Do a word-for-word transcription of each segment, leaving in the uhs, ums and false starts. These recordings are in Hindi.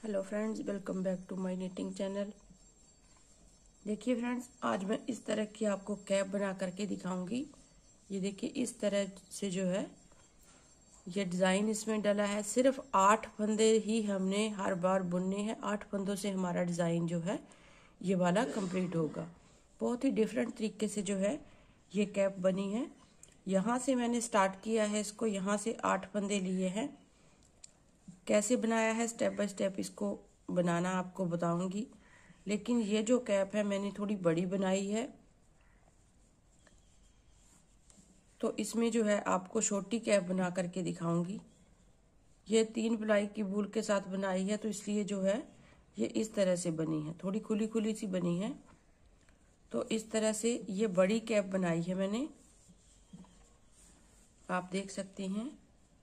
Hello friends, welcome back to my knitting channel. देखिए फ्रेंड्स, आज मैं इस तरह की आपको कैप बना करके दिखाऊंगी। ये देखिए, इस तरह से जो है ये डिज़ाइन इसमें डला है। सिर्फ आठ फंदे ही हमने हर बार बुनने हैं। आठ फंदों से हमारा डिज़ाइन जो है ये वाला कंप्लीट होगा। बहुत ही डिफरेंट तरीके से जो है ये कैप बनी है। यहाँ से मैंने स्टार्ट किया है इसको, यहाँ से आठ फंदे लिए हैं। कैसे बनाया है स्टेप बाय स्टेप इसको बनाना आपको बताऊंगी। लेकिन ये जो कैप है मैंने थोड़ी बड़ी बनाई है, तो इसमें जो है आपको छोटी कैप बना करके दिखाऊंगी। ये तीन प्लाई की वूल के साथ बनाई है, तो इसलिए जो है ये इस तरह से बनी है, थोड़ी खुली खुली सी बनी है। तो इस तरह से ये बड़ी कैप बनाई है मैंने, आप देख सकते हैं।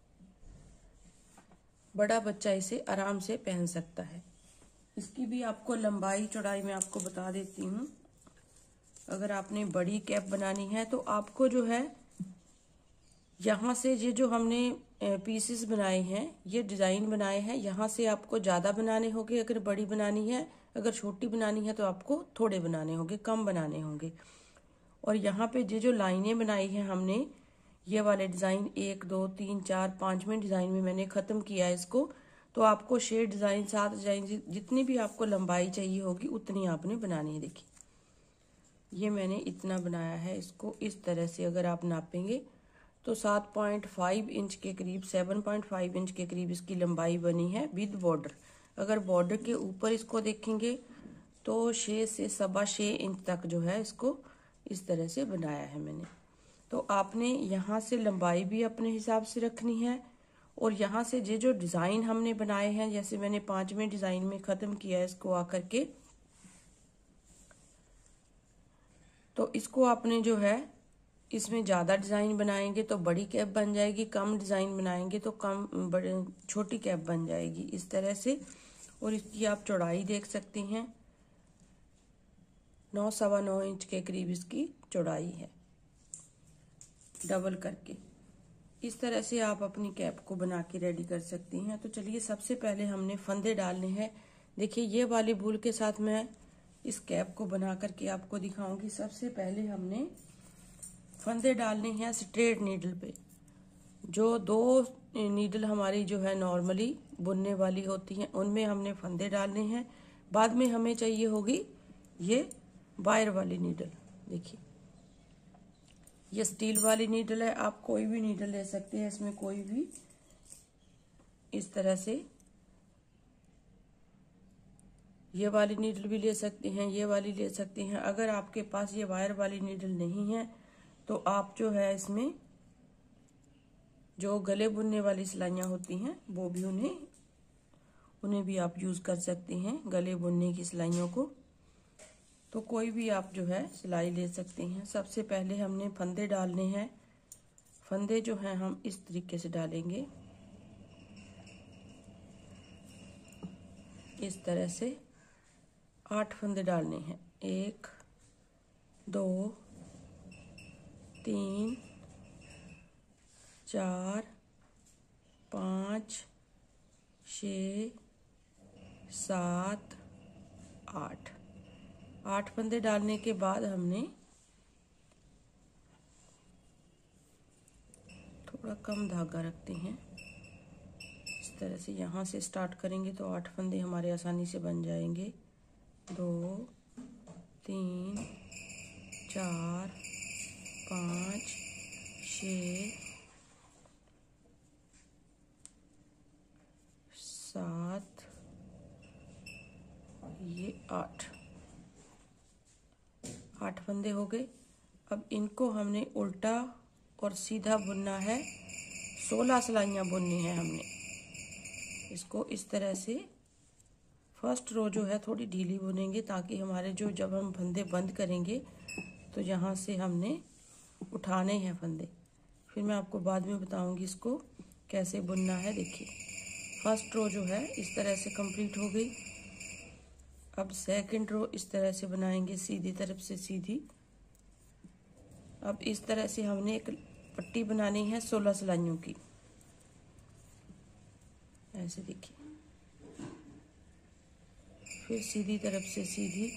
बड़ा बच्चा इसे आराम से पहन सकता है। इसकी भी आपको लंबाई चौड़ाई मैं आपको बता देती हूँ। अगर आपने बड़ी कैप बनानी है तो आपको जो है यहाँ से ये जो हमने पीसेस बनाए हैं, ये डिज़ाइन बनाए हैं, यहाँ से आपको ज़्यादा बनाने होंगे अगर बड़ी बनानी है। अगर छोटी बनानी है तो आपको थोड़े बनाने होंगे, कम बनाने होंगे। और यहाँ पे ये जो लाइनें बनाई हैं हमने, ये वाले डिज़ाइन एक दो तीन चार पाँचवें डिज़ाइन में मैंने ख़त्म किया है इसको। तो आपको छः डिज़ाइन सात डिज़ाइन जितनी भी आपको लंबाई चाहिए होगी उतनी आपने बनानी है। देखिए, ये मैंने इतना बनाया है इसको। इस तरह से अगर आप नापेंगे तो सात पॉइंट फाइव इंच के करीब, सेवन पॉइंट फाइव इंच के करीब इसकी लंबाई बनी है विद बॉर्डर। अगर बॉर्डर के ऊपर इसको देखेंगे तो छः से सवा छः इंच तक जो है इसको इस तरह से बनाया है मैंने। तो आपने यहाँ से लंबाई भी अपने हिसाब से रखनी है, और यहाँ से ये जो डिज़ाइन हमने बनाए हैं, जैसे मैंने पांचवें डिज़ाइन में ख़त्म किया है इसको आकर के, तो इसको आपने जो है इसमें ज़्यादा डिज़ाइन बनाएंगे तो बड़ी कैप बन जाएगी, कम डिज़ाइन बनाएंगे तो कम बड़े छोटी कैप बन जाएगी इस तरह से। और इसकी आप चौड़ाई देख सकते हैं, नौ सवा नौ इंच के करीब इसकी चौड़ाई है डबल करके। इस तरह से आप अपनी कैप को बना के रेडी कर सकती हैं। तो चलिए, सबसे पहले हमने फंदे डालने हैं। देखिए, ये वाली वूल के साथ मैं इस कैप को बना करके आपको दिखाऊंगी। सबसे पहले हमने फंदे डालने हैं स्ट्रेट नीडल पे। जो दो नीडल हमारी जो है नॉर्मली बुनने वाली होती हैं, उनमें हमने फंदे डालने हैं। बाद में हमें चाहिए होगी ये वायर वाली नीडल। देखिए, ये स्टील वाली नीडल है, आप कोई भी नीडल ले सकते हैं, इसमें कोई भी इस तरह से ये वाली नीडल भी ले सकते हैं, ये वाली ले सकते हैं। अगर आपके पास ये वायर वाली नीडल नहीं है तो आप जो है इसमें जो गले बुनने वाली सिलाइयाँ होती हैं वो भी उन्हें उन्हें भी आप यूज़ कर सकते हैं, गले बुनने की सिलाइयों को। तो कोई भी आप जो है सिलाई ले सकते हैं। सबसे पहले हमने फंदे डालने हैं। फंदे जो हैं हम इस तरीके से डालेंगे, इस तरह से आठ फंदे डालने हैं। एक, दो, तीन, चार, पाँच, छः, सात, आठ। आठ फंदे डालने के बाद हमने थोड़ा कम धागा रखते हैं। इस तरह से यहाँ से स्टार्ट करेंगे तो आठ फंदे हमारे आसानी से बन जाएंगे। दो, तीन, चार, पाँच, छः, सात, ये आठ। आठ फंदे हो गए। अब इनको हमने उल्टा और सीधा बुनना है। सोलह सिलाइयाँ बुननी है हमने इसको। इस तरह से फर्स्ट रो जो है थोड़ी ढीली बुनेंगे, ताकि हमारे जो जब हम फंदे बंद करेंगे तो यहाँ से हमने उठाने हैं फंदे। फिर मैं आपको बाद में बताऊंगी इसको कैसे बुनना है। देखिए, फर्स्ट रो जो है इस तरह से कंप्लीट हो गई। अब सेकंड रो इस तरह से बनाएंगे, सीधी तरफ से सीधी। अब इस तरह से हमने एक पट्टी बनानी है सोलह सिलाइयों की, ऐसे देखिए। फिर सीधी तरफ से सीधी।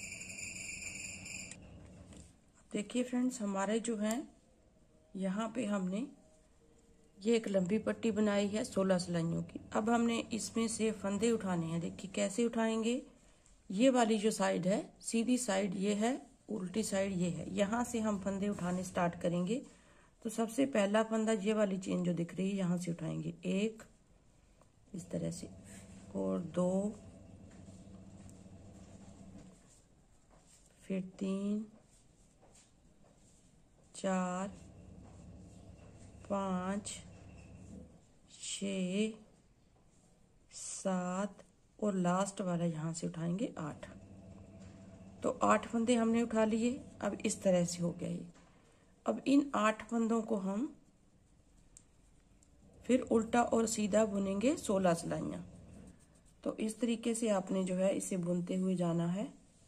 देखिए फ्रेंड्स, हमारे जो है यहाँ पे हमने ये एक लंबी पट्टी बनाई है सोलह सिलाइयों की। अब हमने इसमें से फंदे उठाने हैं। देखिए कैसे उठाएंगे। ये वाली जो साइड है, सीधी साइड ये है, उल्टी साइड ये है। यहाँ से हम फंदे उठाने स्टार्ट करेंगे। तो सबसे पहला फंदा ये वाली चेन जो दिख रही है यहाँ से उठाएंगे, एक इस तरह से, और दो, फिर तीन, चार, पाँच, छ, सात और लास्ट वाला यहाँ से उठाएंगे आठ। तो आठ फंदे हमने उठा लिए। अब इस तरह से हो गया ये। अब इन आठ फंदों को हम फिर उल्टा और सीधा बुनेंगे सोलह सिलाइयाँ। तो इस तरीके से आपने जो है इसे बुनते हुए जाना है।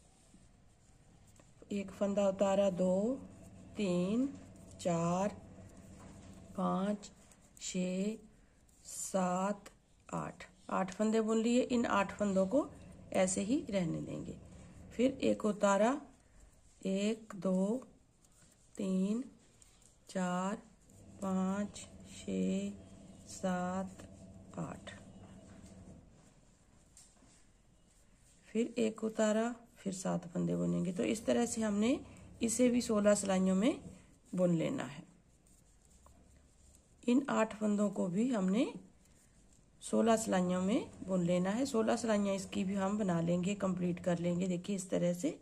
एक फंदा उतारा, दो, तीन, चार, पाँच, छ, सात, आठ। आठ फंदे बुन लिए। इन आठ फंदों को ऐसे ही रहने देंगे। फिर एक उतारा, एक, दो, तीन, चार, पाँच, छ, सात, आठ। फिर एक उतारा, फिर सात फंदे बुनेंगे। तो इस तरह से हमने इसे भी सोलह सिलाइयों में बुन लेना है। इन आठ फंदों को भी हमने सोलह सिलाइयों में बुन लेना है। सोलह सिलाइयाँ इसकी भी हम बना लेंगे, कंप्लीट कर लेंगे। देखिए इस तरह से।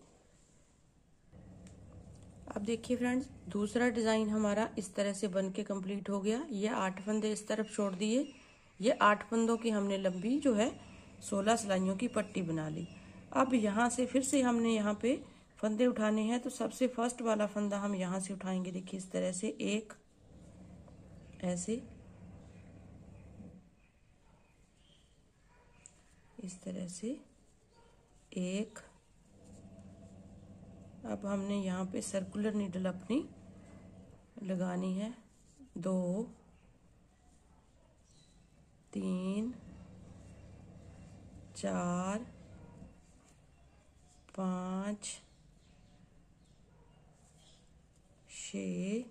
अब देखिए फ्रेंड्स, दूसरा डिज़ाइन हमारा इस तरह से बन के कंप्लीट हो गया। ये आठ फंदे इस तरफ छोड़ दिए। ये आठ फंदों की हमने लंबी जो है सोलह सिलाइयों की पट्टी बना ली। अब यहाँ से फिर से हमने यहाँ पे फंदे उठाने हैं। तो सबसे फर्स्ट वाला फंदा हम यहाँ से उठाएंगे। देखिए इस तरह से, एक ऐसे, इस तरह से एक। अब हमने यहाँ पे सर्कुलर नीडल अपनी लगानी है। दो, तीन, चार, पाँच, छ,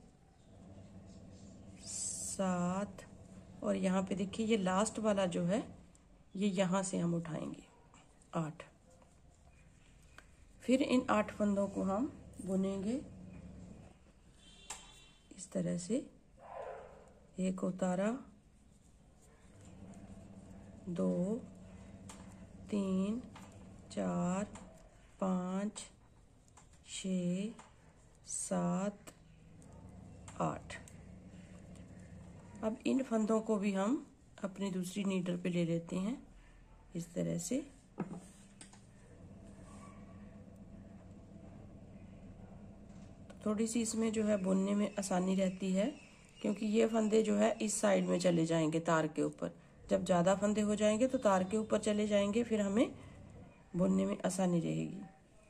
सात और यहाँ पे देखिए ये लास्ट वाला जो है ये यहाँ से हम उठाएंगे, आठ। फिर इन आठ फंदों को हम बुनेंगे इस तरह से। एक उतारा, दो, तीन, चार, पाँच, छ, सात, आठ। अब इन फंदों को भी हम अपनी दूसरी नीडल पे ले लेते हैं इस तरह से। थोड़ी सी इसमें जो है बुनने में आसानी रहती है, क्योंकि ये फंदे जो है इस साइड में चले जाएंगे तार के ऊपर। जब ज़्यादा फंदे हो जाएंगे तो तार के ऊपर चले जाएंगे, फिर हमें बुनने में आसानी रहेगी।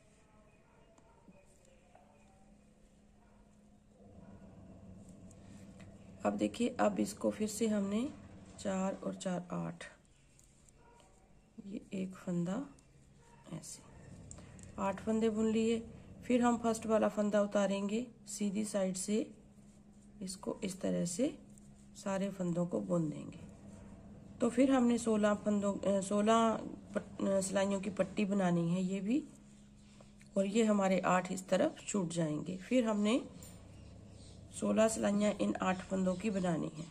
अब देखिए, अब इसको फिर से हमने चार और चार आठ, ये एक फंदा ऐसे, आठ फंदे बुन लिए। फिर हम फर्स्ट वाला फंदा उतारेंगे सीधी साइड से, इसको इस तरह से सारे फंदों को बुन देंगे। तो फिर हमने सोलह फंदों सोलह सिलाइयों की पट्टी बनानी है ये भी, और ये हमारे आठ इस तरफ छूट जाएंगे। फिर हमने सोलह सिलाइयाँ इन आठ फंदों की बनानी है।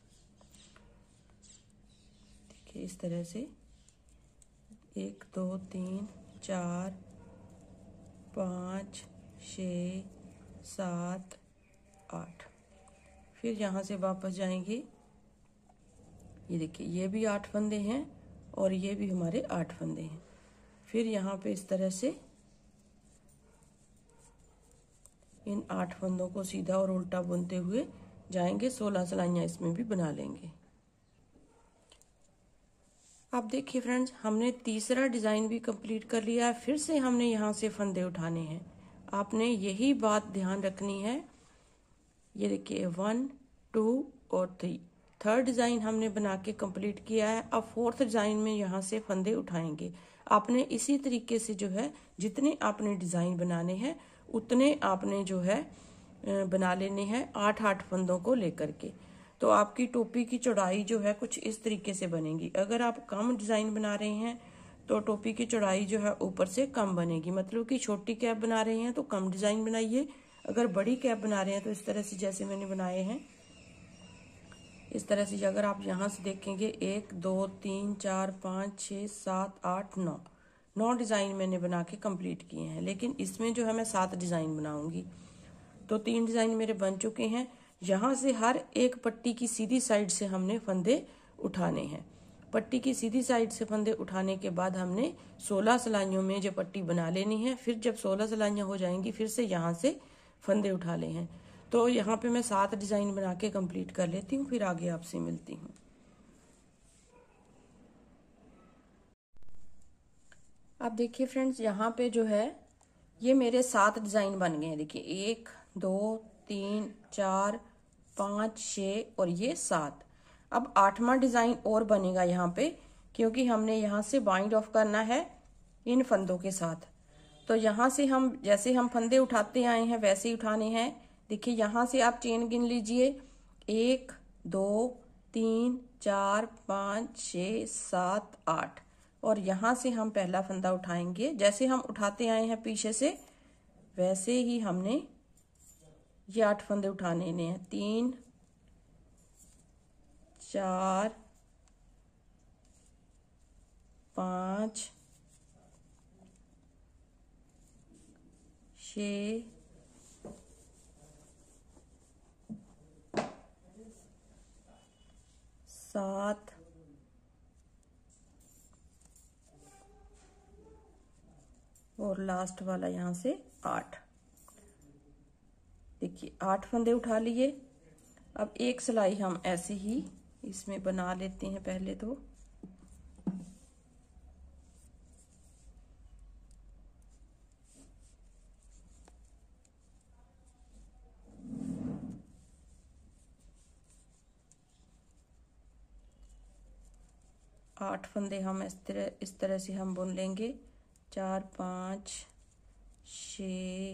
देखिए इस तरह से, एक, दो, तीन, चार, पाँच, छ, सात, आठ। फिर यहाँ से वापस जाएंगे। ये देखिए ये भी आठ फंदे हैं और ये भी हमारे आठ फंदे हैं। फिर यहाँ पे इस तरह से इन आठ फंदों को सीधा और उल्टा बुनते हुए जाएंगे। सोलह सिलाइयाँ इसमें भी बना लेंगे। अब देखिए फ्रेंड्स, हमने तीसरा डिज़ाइन भी कंप्लीट कर लिया है। फिर से हमने यहाँ से फंदे उठाने हैं। आपने यही बात ध्यान रखनी है। ये देखिए वन, टू और थ्री, थर्ड डिज़ाइन हमने बना के कंप्लीट किया है। अब फोर्थ डिज़ाइन में यहाँ से फंदे उठाएंगे। आपने इसी तरीके से जो है जितने आपने डिज़ाइन बनाने हैं उतने आपने जो है बना लेने हैं, आठ आठ फंदों को लेकर के। तो आपकी टोपी की चौड़ाई जो है कुछ इस तरीके से बनेगी। अगर आप कम डिज़ाइन बना रहे हैं तो टोपी की चौड़ाई जो है ऊपर से कम बनेगी, मतलब कि छोटी कैप बना रहे हैं तो कम डिज़ाइन बनाइए। अगर बड़ी कैप बना रहे हैं तो इस तरह से जैसे मैंने बनाए हैं इस तरह से। अगर आप यहाँ से देखेंगे एक दो तीन चार पाँच छः सात आठ नौ नौ डिज़ाइन मैंने बना के कंप्लीट किए हैं, लेकिन इसमें जो है मैं सात डिज़ाइन बनाऊंगी। तो तीन डिज़ाइन मेरे बन चुके हैं। यहाँ से हर एक पट्टी की सीधी साइड से हमने फंदे उठाने हैं। पट्टी की सीधी साइड से फंदे उठाने के बाद हमने सोलह सिलाइयों में जो पट्टी बना लेनी है। फिर जब सोलह सिलाइयाँ हो जाएंगी फिर से यहाँ से फंदे उठा ले हैं। तो यहाँ पे मैं सात डिज़ाइन बना के कंप्लीट कर लेती हूँ, फिर आगे आपसे मिलती हूँ। आप देखिए फ्रेंड्स, यहाँ पे जो है ये मेरे सात डिज़ाइन बन गए हैं। देखिए एक दो तीन चार पाँच छः और ये सात। अब आठवां डिज़ाइन और बनेगा यहाँ पे, क्योंकि हमने यहाँ से बाइंड ऑफ करना है इन फंदों के साथ। तो यहाँ से हम जैसे हम फंदे उठाते आए हैं वैसे ही उठाने हैं। देखिए यहाँ से आप चेन गिन लीजिए, एक दो तीन चार पाँच छः सात आठ, और यहाँ से हम पहला फंदा उठाएंगे। जैसे हम उठाते आए हैं पीछे से वैसे ही हमने ये आठ फंदे उठाने हैं। तीन चार पाँच छः सात और लास्ट वाला यहाँ से आठ। देखिए आठ फंदे उठा लिए। अब एक सिलाई हम ऐसे ही इसमें बना लेते हैं पहले तो। आठ फंदे हम इस तरह इस तरह से हम बुन लेंगे। चार पाँच छ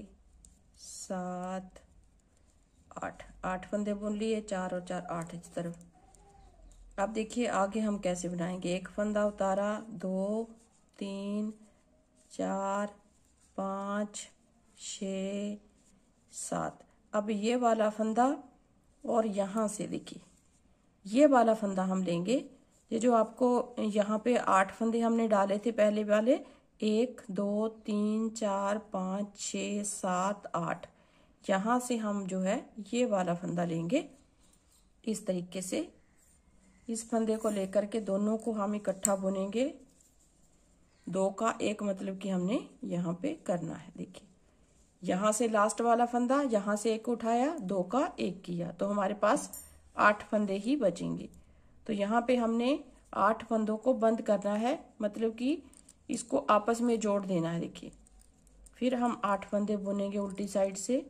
सात आठ, आठ फंदे बुन लिए, चार और चार आठ इस तरफ। अब देखिए आगे हम कैसे बनाएंगे। एक फंदा उतारा, दो तीन चार पाँच छ सात। अब ये वाला फंदा और यहाँ से देखिए ये वाला फंदा हम लेंगे। ये जो आपको यहाँ पे आठ फंदे हमने डाले थे पहले वाले, एक दो तीन चार पाँच छ सात आठ, यहाँ से हम जो है ये वाला फंदा लेंगे इस तरीके से। इस फंदे को लेकर के दोनों को हम इकट्ठा बुनेंगे। दो का एक मतलब कि हमने यहाँ पे करना है। देखिए यहाँ से लास्ट वाला फंदा, यहाँ से एक उठाया, दो का एक किया, तो हमारे पास आठ फंदे ही बचेंगे। तो यहाँ पे हमने आठ फंदों को बंद करना है, मतलब कि इसको आपस में जोड़ देना है। देखिए फिर हम आठ फंदे बुनेंगे उल्टी साइड से।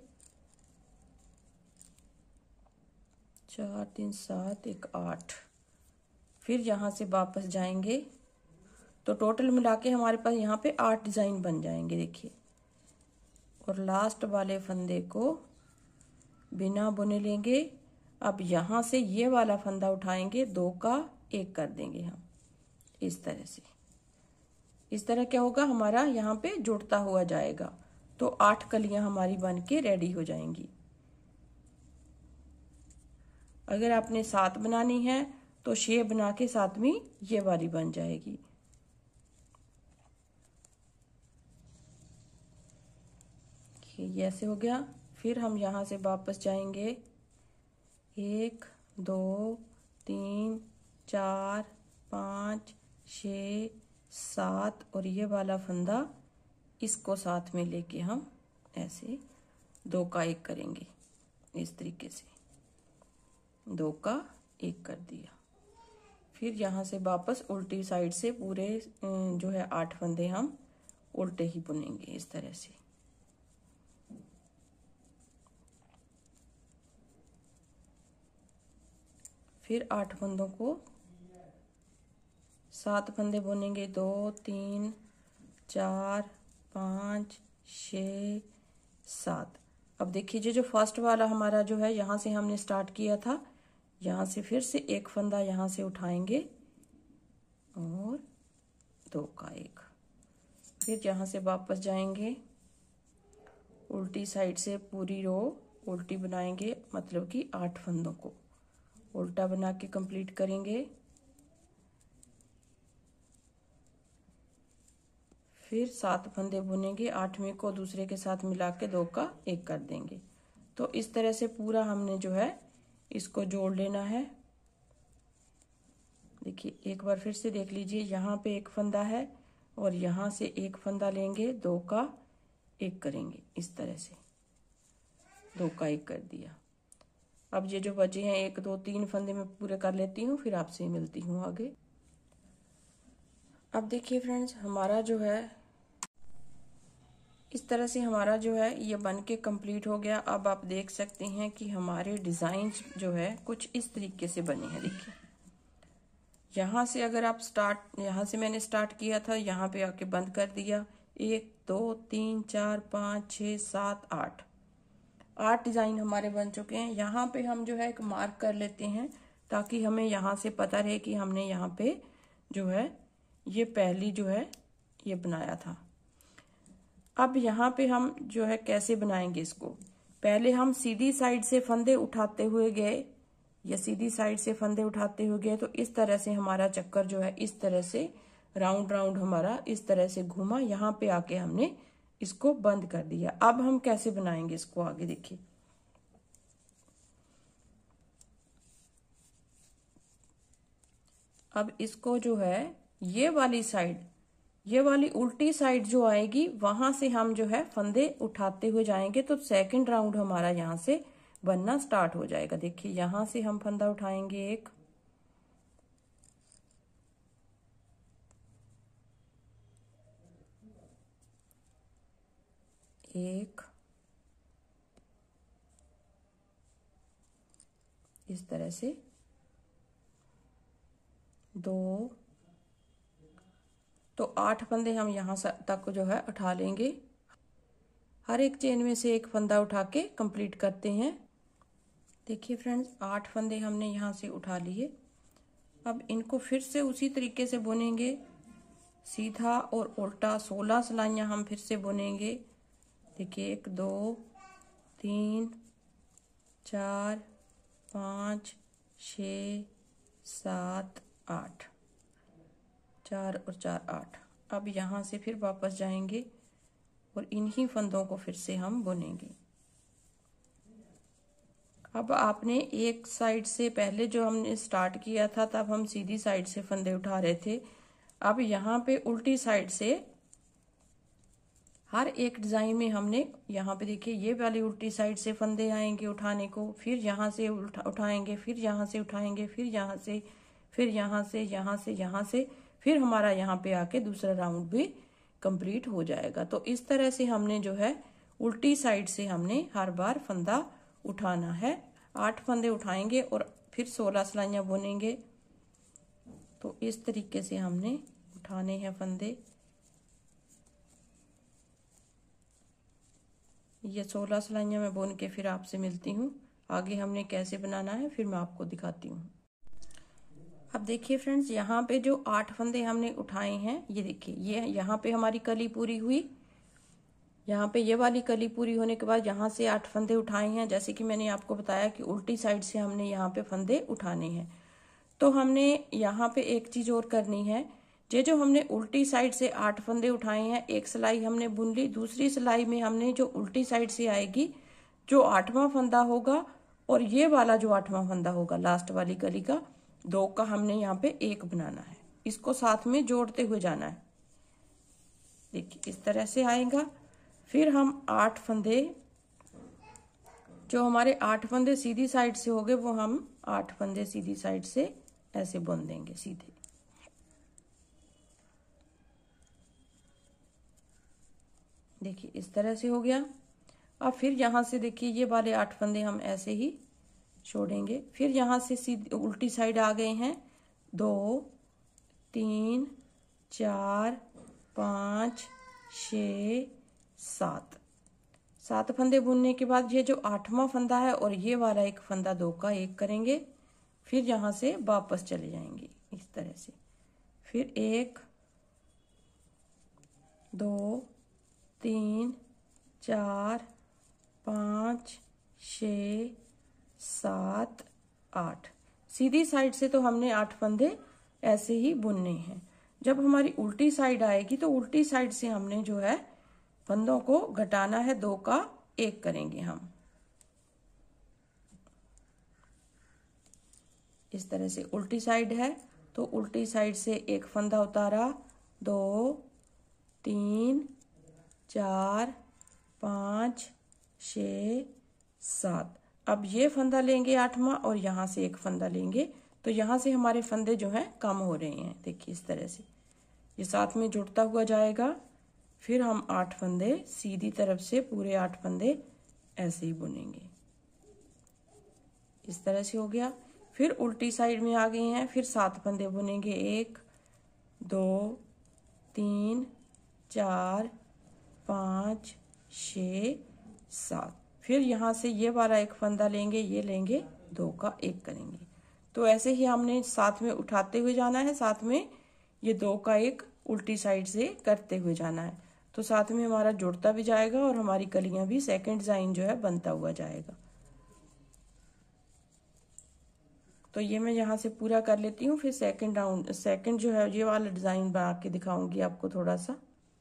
चार तीन सात एक आठ। फिर यहाँ से वापस जाएंगे तो टोटल मिला के हमारे पास यहाँ पे आठ डिज़ाइन बन जाएंगे। देखिए और लास्ट वाले फंदे को बिना बुने लेंगे। अब यहाँ से ये वाला फंदा उठाएंगे, दो का एक कर देंगे हम इस तरह से। इस तरह क्या होगा, हमारा यहाँ पे जुड़ता हुआ जाएगा। तो आठ कलियां हमारी बन के रेडी हो जाएंगी। अगर आपने सात बनानी है तो छह बना के सातवीं ये वाली बन जाएगी। ये ऐसे हो गया। फिर हम यहाँ से वापस जाएंगे, एक दो तीन चार पाँच छ सात, और ये वाला फंदा इसको साथ में लेके हम ऐसे दो का एक करेंगे इस तरीके से। दो का एक कर दिया। फिर यहाँ से वापस उल्टी साइड से पूरे जो है आठ फंदे हम उल्टे ही बुनेंगे इस तरह से। फिर आठ फंदों को सात फंदे बुनेंगे, दो तीन चार पाँच छ सात। अब देखिए जो फर्स्ट वाला हमारा जो है यहाँ से हमने स्टार्ट किया था, यहाँ से फिर से एक फंदा यहाँ से उठाएंगे और दो का एक, फिर यहाँ से वापस जाएंगे, उल्टी साइड से पूरी रो उल्टी बनाएंगे, मतलब कि आठ फंदों को उल्टा बना के कंप्लीट करेंगे। फिर सात फंदे बुनेंगे, आठवें को दूसरे के साथ मिला के दो का एक कर देंगे। तो इस तरह से पूरा हमने जो है इसको जोड़ लेना है। देखिए एक बार फिर से देख लीजिए, यहाँ पे एक फंदा है और यहाँ से एक फंदा लेंगे, दो का एक करेंगे, इस तरह से दो का एक कर दिया। अब ये जो बचे हैं एक दो तीन फंदे में पूरे कर लेती हूँ, फिर आपसे मिलती हूँ आगे। अब देखिए फ्रेंड्स, हमारा जो है इस तरह से हमारा जो है ये बन के कंप्लीट हो गया। अब आप देख सकते हैं कि हमारे डिज़ाइन जो है कुछ इस तरीके से बने हैं। देखिए यहाँ से अगर आप स्टार्ट, यहाँ से मैंने स्टार्ट किया था, यहाँ पे आके बंद कर दिया। एक दो तीन चार पाँच छः सात आठ, आठ डिज़ाइन हमारे बन चुके हैं। यहाँ पे हम जो है एक मार्क कर लेते हैं ताकि हमें यहाँ से पता रहे कि हमने यहाँ पे जो है ये पहली जो है ये बनाया था। अब यहाँ पे हम जो है कैसे बनाएंगे इसको, पहले हम सीधी साइड से फंदे उठाते हुए गए, या सीधी साइड से फंदे उठाते हुए गए, तो इस तरह से हमारा चक्कर जो है इस तरह से राउंड राउंड हमारा इस तरह से घूमा। यहाँ पे आके हमने इसको बंद कर दिया। अब हम कैसे बनाएंगे इसको आगे देखिए। अब इसको जो है ये वाली साइड, ये वाली उल्टी साइड जो आएगी वहां से हम जो है फंदे उठाते हुए जाएंगे, तो सेकंड राउंड हमारा यहाँ से बनना स्टार्ट हो जाएगा। देखिए यहाँ से हम फंदा उठाएंगे, एक एक इस तरह से, दो, तो आठ फंदे हम यहाँ तक जो है उठा लेंगे। हर एक चेन में से एक फंदा उठा के कंप्लीट करते हैं। देखिए फ्रेंड्स, आठ फंदे हमने यहाँ से उठा लिए। अब इनको फिर से उसी तरीके से बुनेंगे, सीधा और उल्टा सोलह सिलाइयाँ हम फिर से बुनेंगे। देखिए एक दो तीन चार पाँच छ सात आठ, चार और चार आठ। अब यहाँ से फिर वापस जाएंगे और इन्हीं फंदों को फिर से हम बुनेंगे। अब आपने एक साइड से पहले जो हमने स्टार्ट किया था तब हम सीधी साइड से फंदे उठा रहे थे। अब यहाँ पे उल्टी साइड से हर एक डिजाइन में हमने यहाँ पे देखिए ये वाली उल्टी साइड से फंदे आएंगे उठाने को, फिर यहाँ से उठा उठाएंगे, फिर यहाँ से उठाएंगे, फिर यहाँ से, फिर यहाँ से, यहाँ से, यहाँ से, फिर हमारा यहाँ पे आके दूसरा राउंड भी कंप्लीट हो जाएगा। तो इस तरह से हमने जो है उल्टी साइड से हमने हर बार फंदा उठाना है। आठ फंदे उठाएंगे और फिर सोलह सिलाइयाँ बुनेंगे। तो इस तरीके से हमने उठाने हैं फंदे। ये सोलह सिलाइयाँ मैं बुन के फिर आपसे मिलती हूँ। आगे हमने कैसे बनाना है फिर मैं आपको दिखाती हूँ। अब देखिए फ्रेंड्स, यहाँ पे जो आठ फंदे हमने उठाए हैं, ये देखिए ये यहाँ पे हमारी कली पूरी हुई। यहाँ पे ये वाली कली पूरी होने के बाद यहाँ से आठ फंदे उठाए हैं। जैसे कि मैंने आपको बताया कि उल्टी साइड से हमने यहाँ पे फंदे उठाने हैं। तो हमने यहाँ पे एक चीज और करनी है, ये जो हमने उल्टी साइड से आठ फंदे उठाए हैं, एक सिलाई हमने बुन ली, दूसरी सिलाई में हमने जो उल्टी साइड से आएगी जो आठवां फंदा होगा और ये वाला जो आठवां फंदा होगा लास्ट वाली कली का, दो का हमने यहाँ पे एक बनाना है। इसको साथ में जोड़ते हुए जाना है। देखिए इस तरह से आएगा। फिर हम आठ फंदे, जो हमारे आठ फंदे सीधी साइड से हो गए, वो हम आठ फंदे सीधी साइड से ऐसे बुन देंगे सीधे। देखिए इस तरह से हो गया। अब फिर यहाँ से देखिए ये वाले आठ फंदे हम ऐसे ही छोड़ेंगे। फिर यहाँ से सीधी उल्टी साइड आ गए हैं, दो, तीन, चार, पाँच, छ, सात। सात फंदे बुनने के बाद ये जो आठवां फंदा है और ये वाला एक फंदा दो का एक करेंगे, फिर यहाँ से वापस चले जाएंगे इस तरह से। फिर एक, दो, तीन, चार, पाँच, छ, सात, आठ। सीधी साइड से तो हमने आठ फंदे ऐसे ही बुनने हैं। जब हमारी उल्टी साइड आएगी तो उल्टी साइड से हमने जो है फंदों को घटाना है, दो का एक करेंगे हम इस तरह से। उल्टी साइड है तो उल्टी साइड से एक फंदा उतारा, दो, तीन, चार, पाँच, छ, सात। अब ये फंदा लेंगे आठवां और यहाँ से एक फंदा लेंगे, तो यहाँ से हमारे फंदे जो हैं कम हो रहे हैं। देखिए इस तरह से ये साथ में जुड़ता हुआ जाएगा। फिर हम आठ फंदे सीधी तरफ से पूरे आठ फंदे ऐसे ही बुनेंगे, इस तरह से हो गया। फिर उल्टी साइड में आ गए हैं, फिर सात फंदे बुनेंगे, एक, दो, तीन, चार, पाँच, छ, सात। फिर यहाँ से ये वाला एक फंदा लेंगे, ये लेंगे, दो का एक करेंगे। तो ऐसे ही हमने साथ में उठाते हुए जाना है, साथ में ये दो का एक उल्टी साइड से करते हुए जाना है। तो साथ में हमारा जुड़ता भी जाएगा और हमारी कलियां भी सेकंड डिजाइन जो है बनता हुआ जाएगा। तो ये मैं यहाँ से पूरा कर लेती हूँ, फिर सेकंड राउंड सेकंड जो है ये वाला डिजाइन बना के दिखाऊंगी आपको थोड़ा सा।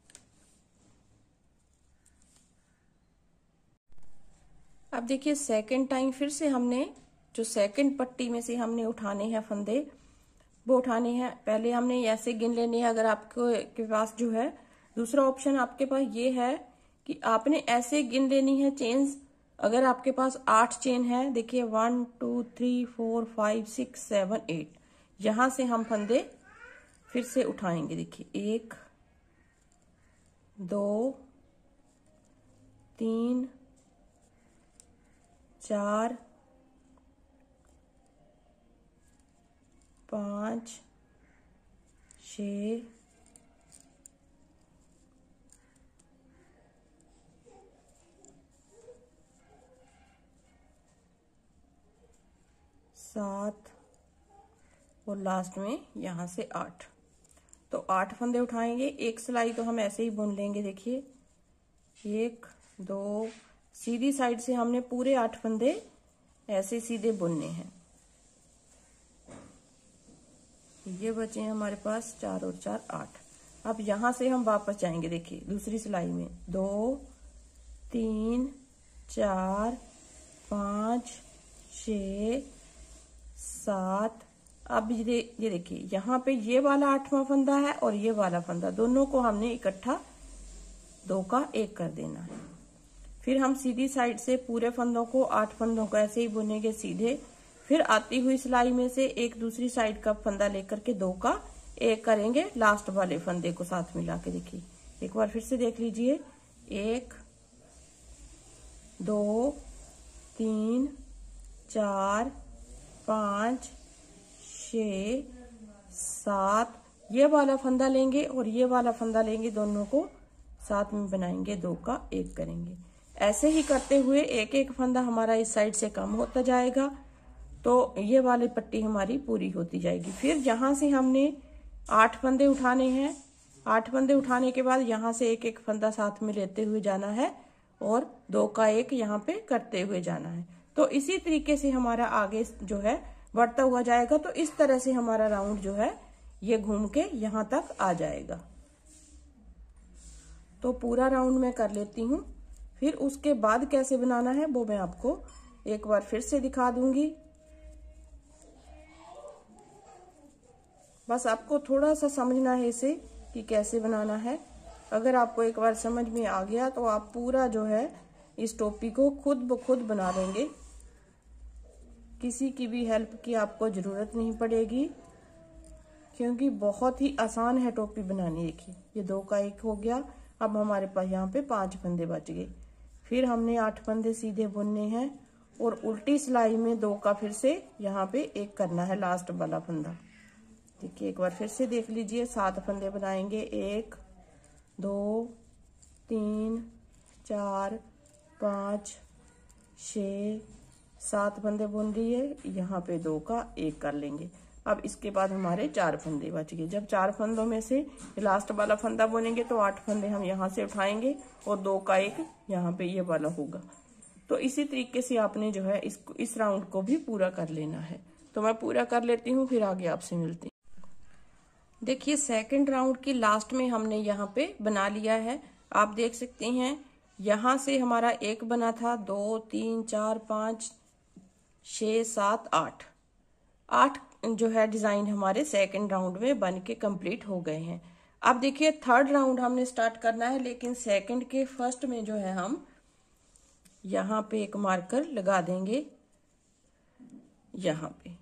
अब देखिए सेकंड टाइम फिर से हमने जो सेकंड पट्टी में से हमने उठाने हैं फंदे, वो उठाने हैं। पहले हमने ऐसे गिन लेने हैं। अगर आपको के पास जो है दूसरा ऑप्शन आपके पास ये है कि आपने ऐसे गिन लेनी है चेन्स। अगर आपके पास आठ चेन है, देखिए one, two, three, four, five, six, seven, eight, यहां से हम फंदे फिर से उठाएंगे। देखिए एक, दो, तीन, चार, पाँच, छ, सात और लास्ट में यहाँ से आठ। तो आठ फंदे उठाएंगे। एक सिलाई तो हम ऐसे ही बुन लेंगे। देखिए एक, दो, सीधी साइड से हमने पूरे आठ फंदे ऐसे सीधे बुनने हैं। ये बचे हैं हमारे पास चार और चार आठ। अब यहां से हम वापस जाएंगे। देखिए दूसरी सिलाई में दो, तीन, चार, पाँच, छ, सात। अब ये ये देखिए यहाँ पे ये वाला आठवां फंदा है और ये वाला फंदा, दोनों को हमने इकट्ठा दो का एक कर देना है। फिर हम सीधी साइड से पूरे फंदों को आठ फंदों को ऐसे ही बुनेंगे सीधे। फिर आती हुई सिलाई में से एक दूसरी साइड का फंदा लेकर के दो का एक करेंगे लास्ट वाले फंदे को साथ मिला के। देखिए एक बार फिर से देख लीजिए, एक, दो, तीन, चार, पाँच, छ, सात। ये वाला फंदा लेंगे और ये वाला फंदा लेंगे, दोनों को साथ में बनाएंगे, दो का एक करेंगे। ऐसे ही करते हुए एक एक फंदा हमारा इस साइड से कम होता जाएगा, तो ये वाली पट्टी हमारी पूरी होती जाएगी। फिर यहाँ से हमने आठ फंदे उठाने हैं। आठ फंदे उठाने के बाद यहाँ से एक एक फंदा साथ में लेते हुए जाना है और दो का एक यहाँ पे करते हुए जाना है। तो इसी तरीके से हमारा आगे जो है बढ़ता हुआ जाएगा। तो इस तरह से हमारा राउंड जो है ये घूम के यहाँ तक आ जाएगा। तो पूरा राउंड मैं कर लेती हूँ, फिर उसके बाद कैसे बनाना है वो मैं आपको एक बार फिर से दिखा दूंगी। बस आपको थोड़ा सा समझना है इसे कि कैसे बनाना है। अगर आपको एक बार समझ में आ गया तो आप पूरा जो है इस टोपी को खुद ब खुद बना लेंगे। किसी की भी हेल्प की आपको जरूरत नहीं पड़ेगी, क्योंकि बहुत ही आसान है टोपी बनानी। देखिए ये दो का एक हो गया। अब हमारे पास यहाँ पे पांच फंदे बच गए। फिर हमने आठ फंदे सीधे बुनने हैं और उल्टी सिलाई में दो का फिर से यहाँ पे एक करना है लास्ट वाला फंदा। देखिए एक बार फिर से देख लीजिए, सात फंदे बनाएंगे, एक दो तीन चार पाँच छ सात फंदे बुन लिए, यहाँ पे दो का एक कर लेंगे। अब इसके बाद हमारे चार फंदे बच गए। जब चार फंदों में से लास्ट वाला फंदा बुनेंगे तो आठ फंदे हम यहाँ से उठाएंगे और दो का एक यहाँ पे ये वाला होगा। तो इसी तरीके से आपने जो है इसको इस राउंड को भी पूरा कर लेना है। तो मैं पूरा कर लेती हूँ, फिर आगे आपसे मिलती हूँ। देखिए सेकंड राउंड की लास्ट में हमने यहाँ पे बना लिया है। आप देख सकते हैं यहाँ से हमारा एक बना था, दो तीन चार पाँच छः सात आठ आठ जो है डिजाइन हमारे सेकंड राउंड में बन के कंप्लीट हो गए हैं। अब देखिए थर्ड राउंड हमने स्टार्ट करना है, लेकिन सेकंड के फर्स्ट में जो है हम यहाँ पे एक मार्कर लगा देंगे यहाँ पे।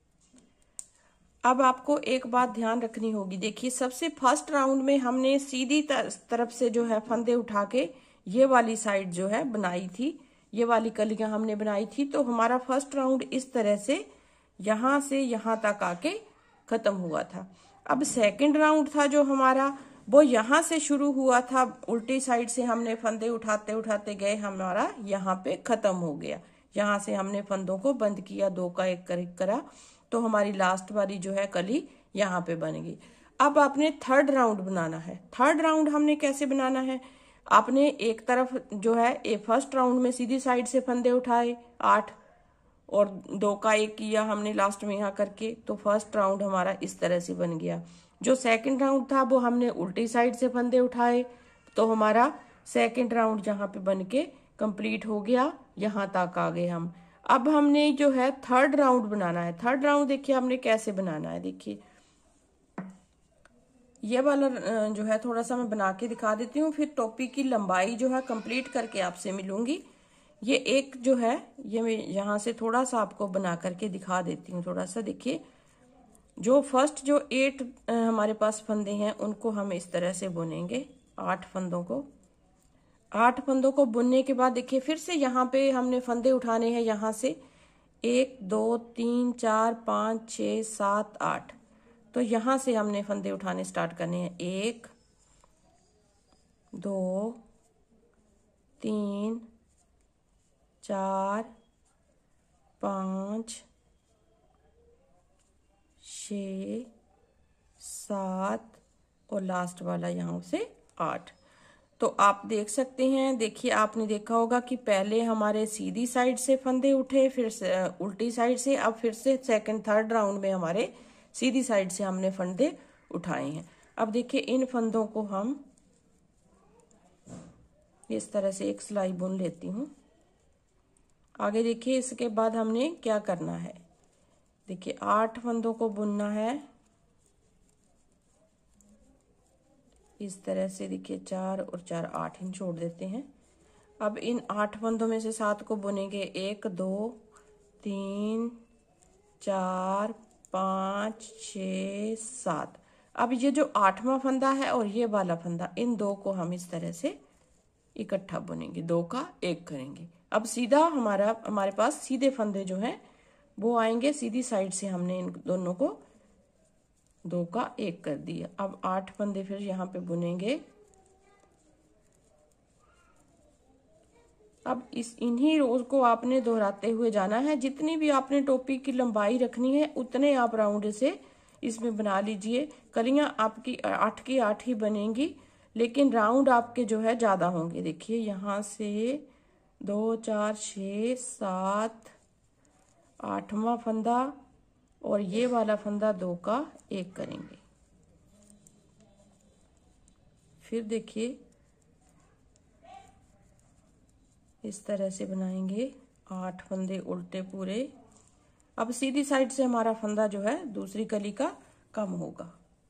अब आपको एक बात ध्यान रखनी होगी, देखिए सबसे फर्स्ट राउंड में हमने सीधी तरफ से जो है फंदे उठा के ये वाली साइड जो है बनाई थी, ये वाली कलियां हमने बनाई थी। तो हमारा फर्स्ट राउंड इस तरह से यहां से यहां तक आके खत्म हुआ था। अब सेकंड राउंड था जो हमारा, वो यहां से शुरू हुआ था, उल्टी साइड से हमने फंदे उठाते उठाते गए, हमारा यहाँ पे खत्म हो गया। यहाँ से हमने फंदों को बंद किया, दो का एक कर करा, तो हमारी लास्ट वाली जो है कली यहाँ पे बन गई। अब आपने थर्ड राउंड बनाना है। थर्ड राउंड हमने कैसे बनाना है, आपने एक तरफ जो है ए फर्स्ट राउंड में सीधी साइड से फंदे उठाए आठ और दो का एक किया हमने लास्ट में यहाँ करके, तो फर्स्ट राउंड हमारा इस तरह से बन गया। जो सेकंड राउंड था वो हमने उल्टी साइड से फंदे उठाए, तो हमारा सेकंड राउंड यहाँ पे बन के कंप्लीट हो गया, यहाँ तक आ गए हम। अब हमने जो है थर्ड राउंड बनाना है। थर्ड राउंड देखिए हमने कैसे बनाना है। देखिए ये वाला जो है थोड़ा सा मैं बना के दिखा देती हूँ, फिर टोपी की लंबाई जो है कंप्लीट करके आपसे मिलूंगी। ये एक जो है ये मैं यहाँ से थोड़ा सा आपको बना करके दिखा देती हूँ थोड़ा सा। देखिए जो फर्स्ट जो एट हमारे पास फंदे हैं उनको हम इस तरह से बुनेंगे, आठ फंदों को। आठ फंदों को बुनने के बाद देखिए फिर से यहाँ पे हमने फंदे उठाने हैं, यहाँ से एक दो तीन चार पाँच छः सात आठ, तो यहाँ से हमने फंदे उठाने स्टार्ट करने हैं। एक दो तीन चार पाँच छः सात और लास्ट वाला यहाँ से आठ। तो आप देख सकते हैं, देखिए आपने देखा होगा कि पहले हमारे सीधी साइड से फंदे उठे, फिर से उल्टी साइड से, अब फिर से सेकंड थर्ड राउंड में हमारे सीधी साइड से हमने फंदे उठाए हैं। अब देखिए इन फंदों को हम इस तरह से एक सिलाई बुन लेती हूँ। आगे देखिए इसके बाद हमने क्या करना है, देखिए आठ फंदों को बुनना है इस तरह से। देखिए चार और चार आठ इन छोड़ देते हैं। अब इन आठ फंदों में से सात को बुनेंगे, एक दो तीन चार पाँच छः सात। अब ये जो आठवां फंदा है और ये वाला फंदा, इन दो को हम इस तरह से इकट्ठा बुनेंगे, दो का एक करेंगे। अब सीधा हमारा हमारे पास सीधे फंदे जो हैं वो आएंगे, सीधी साइड से हमने इन दोनों को दो का एक कर दिया। अब आठ फंदे फिर यहाँ पे बुनेंगे। अब इस इन्हीं रोज को आपने दोहराते हुए जाना है। जितनी भी आपने टोपी की लंबाई रखनी है उतने आप राउंड से इसमें बना लीजिए। कलियां आपकी आठ की आठ ही बनेंगी, लेकिन राउंड आपके जो है ज्यादा होंगे। देखिए यहाँ से दो चार छः सात, आठवां फंदा और ये वाला फंदा दो का एक करेंगे। फिर देखिए इस तरह से बनाएंगे, आठ फंदे उल्टे पूरे। अब सीधी साइड से हमारा फंदा जो है दूसरी कली का कम होगा।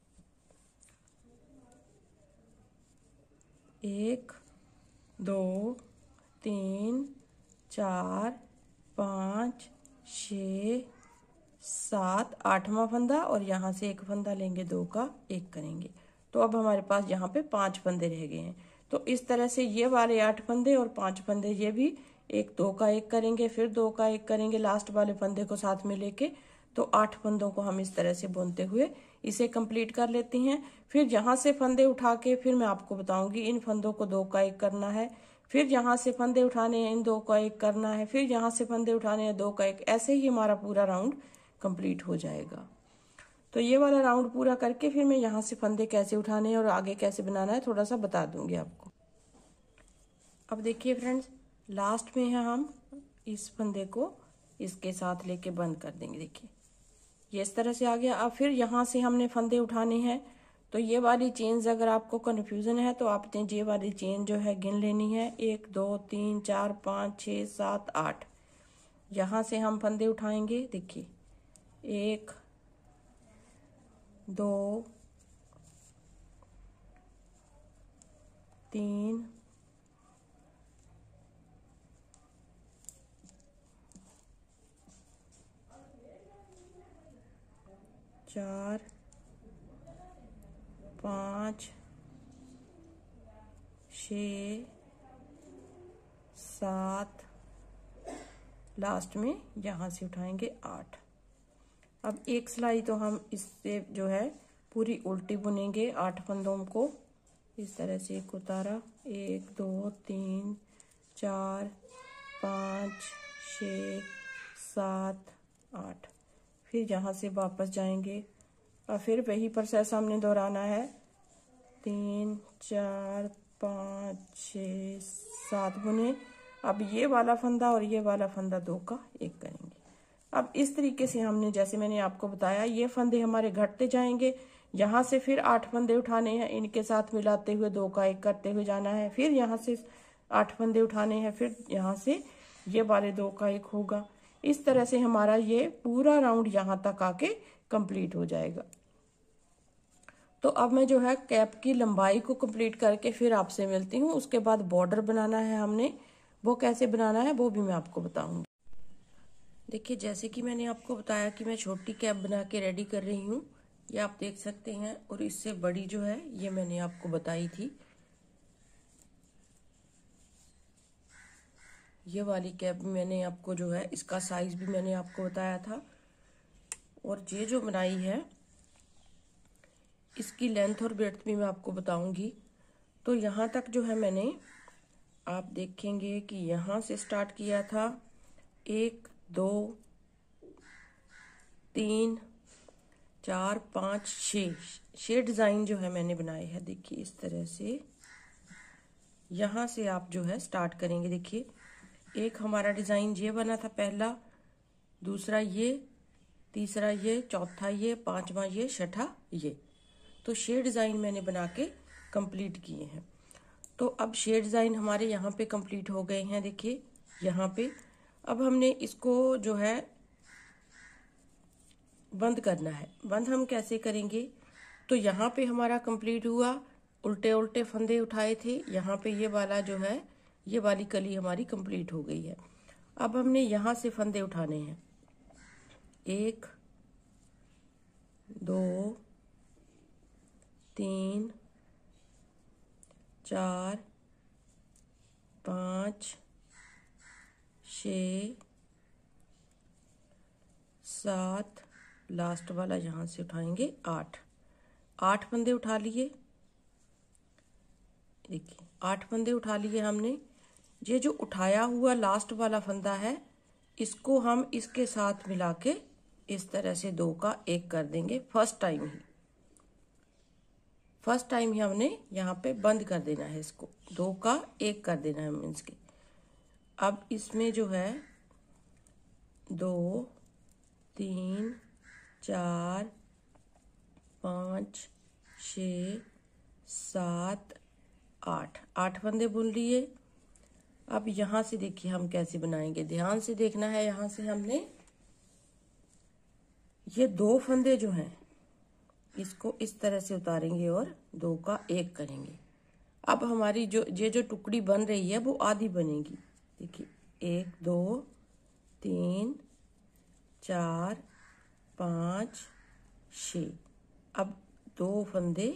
एक दो तीन चार पाँच छ सात, आठवां फंदा और यहाँ से एक फंदा लेंगे, दो का एक करेंगे। तो अब हमारे पास यहाँ पे पांच फंदे रह गए हैं। तो इस तरह से ये वाले आठ फंदे और पांच फंदे ये भी एक दो का एक करेंगे, फिर दो का एक करेंगे लास्ट वाले फंदे को साथ में लेके, तो आठ फंदों को हम इस तरह से बुनते हुए इसे कंप्लीट कर लेते हैं। फिर यहाँ से फंदे उठा के फिर मैं आपको बताऊंगी इन फंदों को दो का एक करना है, फिर यहाँ से फंदे उठाने हैं इन दो का एक करना है, फिर यहाँ से फंदे उठाने हैं दो का एक, ऐसे ही हमारा पूरा राउंड कंप्लीट हो जाएगा। तो ये वाला राउंड पूरा करके फिर मैं यहाँ से फंदे कैसे उठाने हैं और आगे कैसे बनाना है थोड़ा सा बता दूंगी आपको। अब देखिए फ्रेंड्स, लास्ट में है हम इस फंदे को इसके साथ लेके बंद कर देंगे। देखिए ये इस तरह से आ गया। अब फिर यहाँ से हमने फंदे उठाने हैं, तो ये वाली चेन्स अगर आपको कन्फ्यूजन है तो आपने ये वाली चेन जो है गिन लेनी है, एक दो तीन चार पाँच छः सात आठ। यहाँ से हम फंदे उठाएंगे, देखिए एक दो तीन चार पाँच छ सात, लास्ट में यहाँ से उठाएंगे आठ। अब एक सिलाई तो हम इससे जो है पूरी उल्टी बुनेंगे, आठ फंदों को इस तरह से एक उतारा, एक दो तीन चार पाँच छ सात आठ, फिर यहाँ से वापस जाएंगे और फिर वही प्रोसेस हमने दोहराना है, तीन चार पाँच छः सात बुने। अब ये वाला फंदा और ये वाला फंदा दो का एक करेंगे। अब इस तरीके से हमने, जैसे मैंने आपको बताया, ये फंदे हमारे घटते जाएंगे, यहाँ से फिर आठ फंदे उठाने हैं, इनके साथ मिलाते हुए दो का एक करते हुए जाना है, फिर यहाँ से आठ फंदे उठाने हैं, फिर यहाँ से ये वाले दो का एक होगा। इस तरह से हमारा ये पूरा राउंड यहाँ तक आके कंप्लीट हो जाएगा। तो अब मैं जो है कैप की लंबाई को कंप्लीट करके फिर आपसे मिलती हूँ। उसके बाद बॉर्डर बनाना है हमने, वो कैसे बनाना है वो भी मैं आपको बताऊंगी। देखिए जैसे कि मैंने आपको बताया कि मैं छोटी कैप बना के रेडी कर रही हूँ, ये आप देख सकते हैं, और इससे बड़ी जो है ये मैंने आपको बताई थी। ये वाली कैप मैंने आपको जो है इसका साइज भी मैंने आपको बताया था, और ये जो बनाई है इसकी लेंथ और ब्रेड्थ भी मैं आपको बताऊंगी। तो यहाँ तक जो है मैंने, आप देखेंगे कि यहाँ से स्टार्ट किया था, एक दो तीन चार पाँच छः छः डिज़ाइन जो है मैंने बनाए हैं। देखिए इस तरह से यहाँ से आप जो है स्टार्ट करेंगे। देखिए एक हमारा डिज़ाइन ये बना था पहला, दूसरा ये, तीसरा ये, चौथा ये, पांचवा ये, छठा ये। तो छह डिज़ाइन मैंने बना के कंप्लीट किए हैं। तो अब छह डिज़ाइन हमारे यहाँ पे कंप्लीट हो गए हैं। देखिए यहाँ पे अब हमने इसको जो है बंद करना है। बंद हम कैसे करेंगे, तो यहाँ पे हमारा कंप्लीट हुआ, उल्टे उल्टे फंदे उठाए थे, यहाँ पे ये वाला जो है ये वाली कली हमारी कंप्लीट हो गई है। अब हमने यहाँ से फंदे उठाने हैं, एक दो तीन चार पाँच छः सात, लास्ट वाला यहाँ से उठाएंगे आठ। आठ फंदे उठा लिए, देखिए आठ फंदे उठा लिए हमने। ये जो उठाया हुआ लास्ट वाला फंदा है इसको हम इसके साथ मिला के इस तरह से दो का एक कर देंगे। फर्स्ट टाइम ही फर्स्ट टाइम ही हमने यहाँ पे बंद कर देना है, इसको दो का एक कर देना है मीन्स के। अब इसमें जो है दो तीन चार पाँच छ सात आठ, आठ फंदे बुन लिए। अब यहाँ से देखिए हम कैसे बनाएंगे, ध्यान से देखना है। यहाँ से हमने ये दो फंदे जो हैं इसको इस तरह से उतारेंगे और दो का एक करेंगे। अब हमारी जो ये जो टुकड़ी बन रही है वो आधी बनेगी। देखिए एक दो तीन चार पाँच छः, अब दो फंदे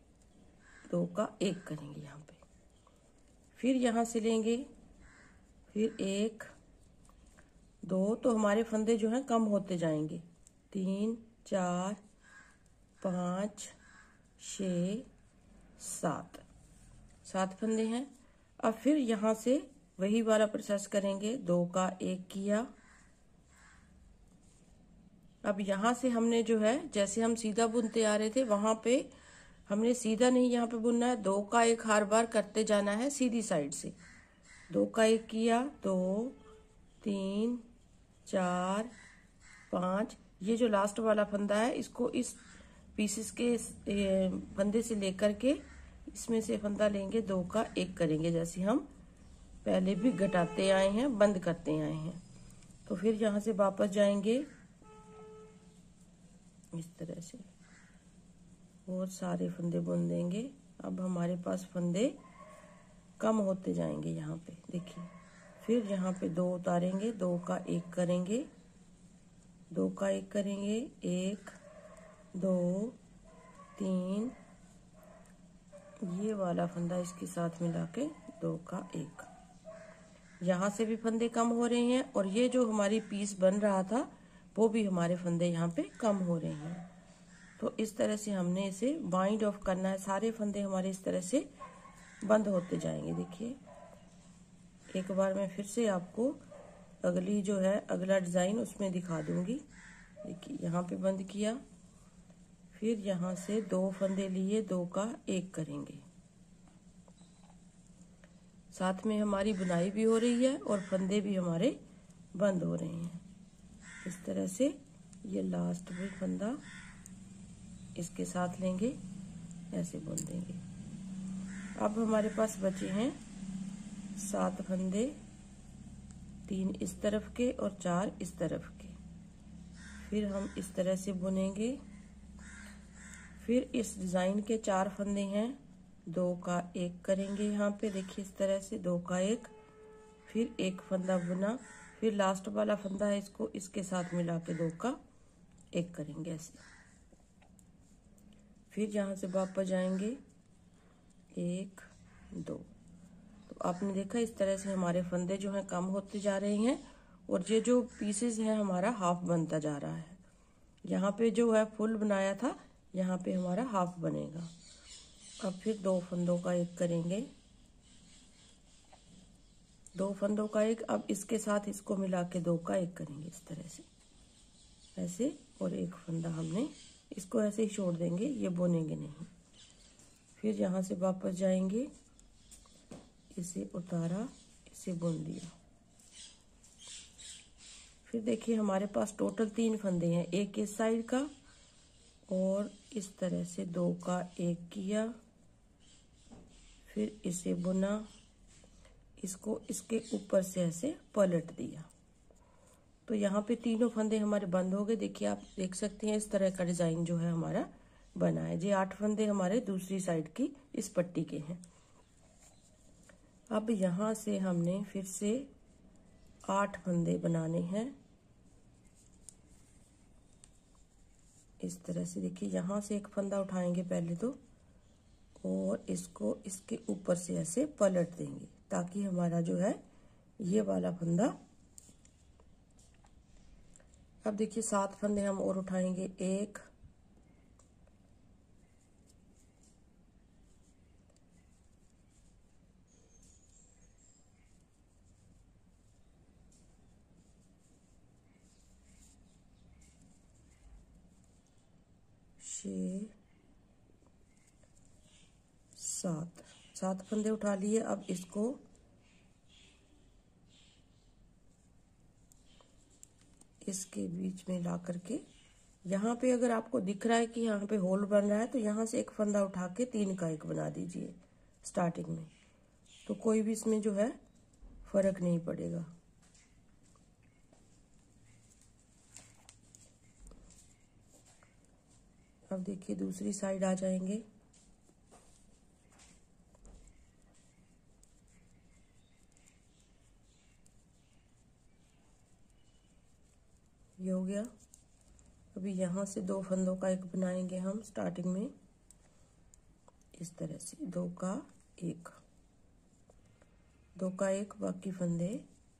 दो का एक करेंगे यहाँ पे, फिर यहाँ से लेंगे, फिर एक दो, तो हमारे फंदे जो हैं कम होते जाएंगे। तीन, चार, पाँच, छः, सात, सात फंदे हैं। अब फिर यहाँ से वही वाला प्रोसेस करेंगे। दो का एक किया। अब यहाँ से हमने जो है, जैसे हम सीधा बुनते आ रहे थे वहां पे हमने सीधा नहीं यहाँ पे बुनना है, दो का एक हर बार करते जाना है सीधी साइड से। दो का एक किया, दो, तीन, चार, पाँच। ये जो लास्ट वाला फंदा है इसको इस पीसेस के फंदे से लेकर के इसमें से फंदा लेंगे, दो का एक करेंगे, जैसे हम पहले भी घटाते आए हैं, बंद करते आए हैं। तो फिर यहाँ से वापस जाएंगे इस तरह से और सारे फंदे बुन देंगे। अब हमारे पास फंदे कम होते जाएंगे यहाँ पे, देखिए। फिर यहाँ पे दो उतारेंगे, दो का एक करेंगे, दो का एक करेंगे, एक, दो, तीन, ये वाला फंदा इसके साथ मिला के दो का एक। यहाँ से भी फंदे कम हो रहे हैं और ये जो हमारी पीस बन रहा था वो भी हमारे फंदे यहाँ पे कम हो रहे हैं। तो इस तरह से हमने इसे बाइंड ऑफ करना है। सारे फंदे हमारे इस तरह से बंद होते जाएंगे। देखिए, एक बार मैं फिर से आपको अगली जो है अगला डिजाइन उसमें दिखा दूंगी। देखिए, यहाँ पे बंद किया, फिर यहाँ से दो फंदे लिए, दो का एक करेंगे। साथ में हमारी बुनाई भी हो रही है और फंदे भी हमारे बंद हो रहे हैं। इस तरह से ये लास्ट में फंदा इसके साथ लेंगे, ऐसे बुन देंगे। अब हमारे पास बचे हैं सात फंदे, तीन इस तरफ के और चार इस तरफ के। फिर हम इस तरह से बुनेंगे। फिर इस डिजाइन के चार फंदे हैं, दो का एक करेंगे यहाँ पे, देखिए इस तरह से दो का एक, फिर एक फंदा बुना, फिर लास्ट वाला फंदा है इसको इसके साथ मिला के दो का एक करेंगे ऐसे। फिर यहाँ से वापस जाएंगे, एक, दो। तो आपने देखा इस तरह से हमारे फंदे जो हैं कम होते जा रहे हैं और ये जो पीसेस है हमारा हाफ बनता जा रहा है। यहाँ पे जो है फुल बनाया था, यहाँ पे हमारा हाफ बनेगा। अब फिर दो फंदों का एक करेंगे, दो फंदों का एक। अब इसके साथ इसको मिला के दो का एक करेंगे इस तरह से, ऐसे। और एक फंदा हमने इसको ऐसे ही छोड़ देंगे, ये बुनेंगे नहीं। फिर यहाँ से वापस जाएंगे, इसे उतारा, इसे बुन दिया। फिर देखिए हमारे पास टोटल तीन फंदे हैं, एक इस साइड का और इस तरह से दो का एक किया, फिर इसे बुना, इसको इसके ऊपर से ऐसे पलट दिया। तो यहाँ पे तीनों फंदे हमारे बंद हो गए। देखिए, आप देख सकते हैं इस तरह का डिजाइन जो है हमारा बना है। ये आठ फंदे हमारे दूसरी साइड की इस पट्टी के हैं। अब यहाँ से हमने फिर से आठ फंदे बनाने हैं इस तरह से। देखिए, यहाँ से एक फंदा उठाएंगे पहले तो और इसको इसके ऊपर से ऐसे पलट देंगे ताकि हमारा जो है ये वाला फंदा। अब देखिए सात फंदे हम और उठाएंगे, एक, छः, सात, सात फंदे उठा लिए। अब इसको इसके बीच में ला करके यहाँ पे अगर आपको दिख रहा है कि यहाँ पे होल बन रहा है तो यहाँ से एक फंदा उठा के तीन का एक बना दीजिए स्टार्टिंग में, तो कोई भी इसमें जो है फर्क नहीं पड़ेगा। अब देखिए दूसरी साइड आ जाएंगे, ये हो गया। अभी यहाँ से दो फंदों का एक बनाएंगे हम स्टार्टिंग में इस तरह से, दो का एक, दो का एक, बाकी फंदे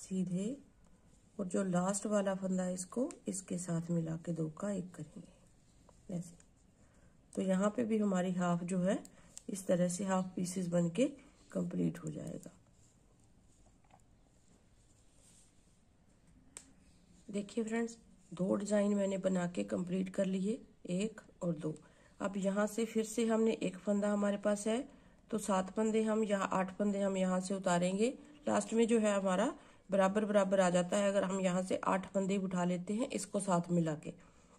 सीधे, और जो लास्ट वाला फंदा है इसको इसके साथ मिला के दो का एक करेंगे ऐसे। तो यहाँ पे भी हमारी हाफ जो है इस तरह से हाफ पीसेस बन के कंप्लीट हो जाएगा। देखिए फ्रेंड्स, दो डिजाइन मैंने बना के कंप्लीट कर लिए, एक और दो। अब यहाँ से फिर से हमने एक फंदा हमारे पास है तो सात फंदे हम यहाँ, आठ फंदे हम यहाँ से उतारेंगे। लास्ट में जो है हमारा बराबर बराबर आ जाता है अगर हम यहाँ से आठ फंदे उठा लेते हैं इसको साथ मिला के।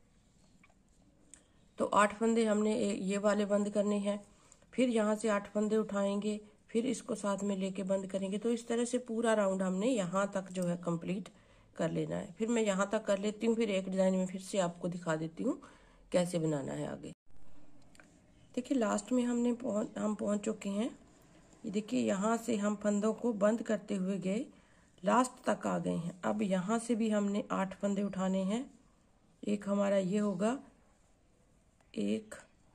तो आठ फंदे हमने ये वाले बंद करने हैं, फिर यहाँ से आठ फंदे उठाएंगे, फिर इसको साथ में लेके बंद करेंगे। तो इस तरह से पूरा राउंड हमने यहाँ तक जो है कंप्लीट कर लेना है। फिर मैं यहाँ तक कर लेती हूँ, फिर एक डिजाइन में फिर से आपको दिखा देती हूँ कैसे बनाना है आगे। देखिए लास्ट में हमने पहुँच हम पहुँच चुके हैं। ये देखिए यहाँ से हम फंदों को बंद करते हुए गए, लास्ट तक आ गए हैं। अब यहाँ से भी हमने आठ फंदे उठाने हैं। एक हमारा ये होगा, एक,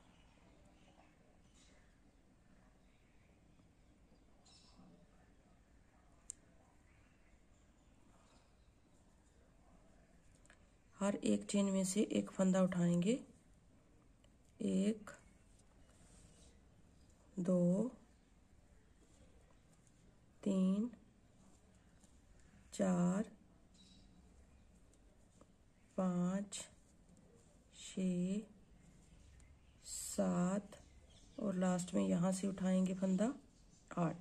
हर एक चेन में से एक फंदा उठाएंगे, एक, दो, तीन, चार, पाँच, छ, सात और लास्ट में यहाँ से उठाएंगे फंदा आठ,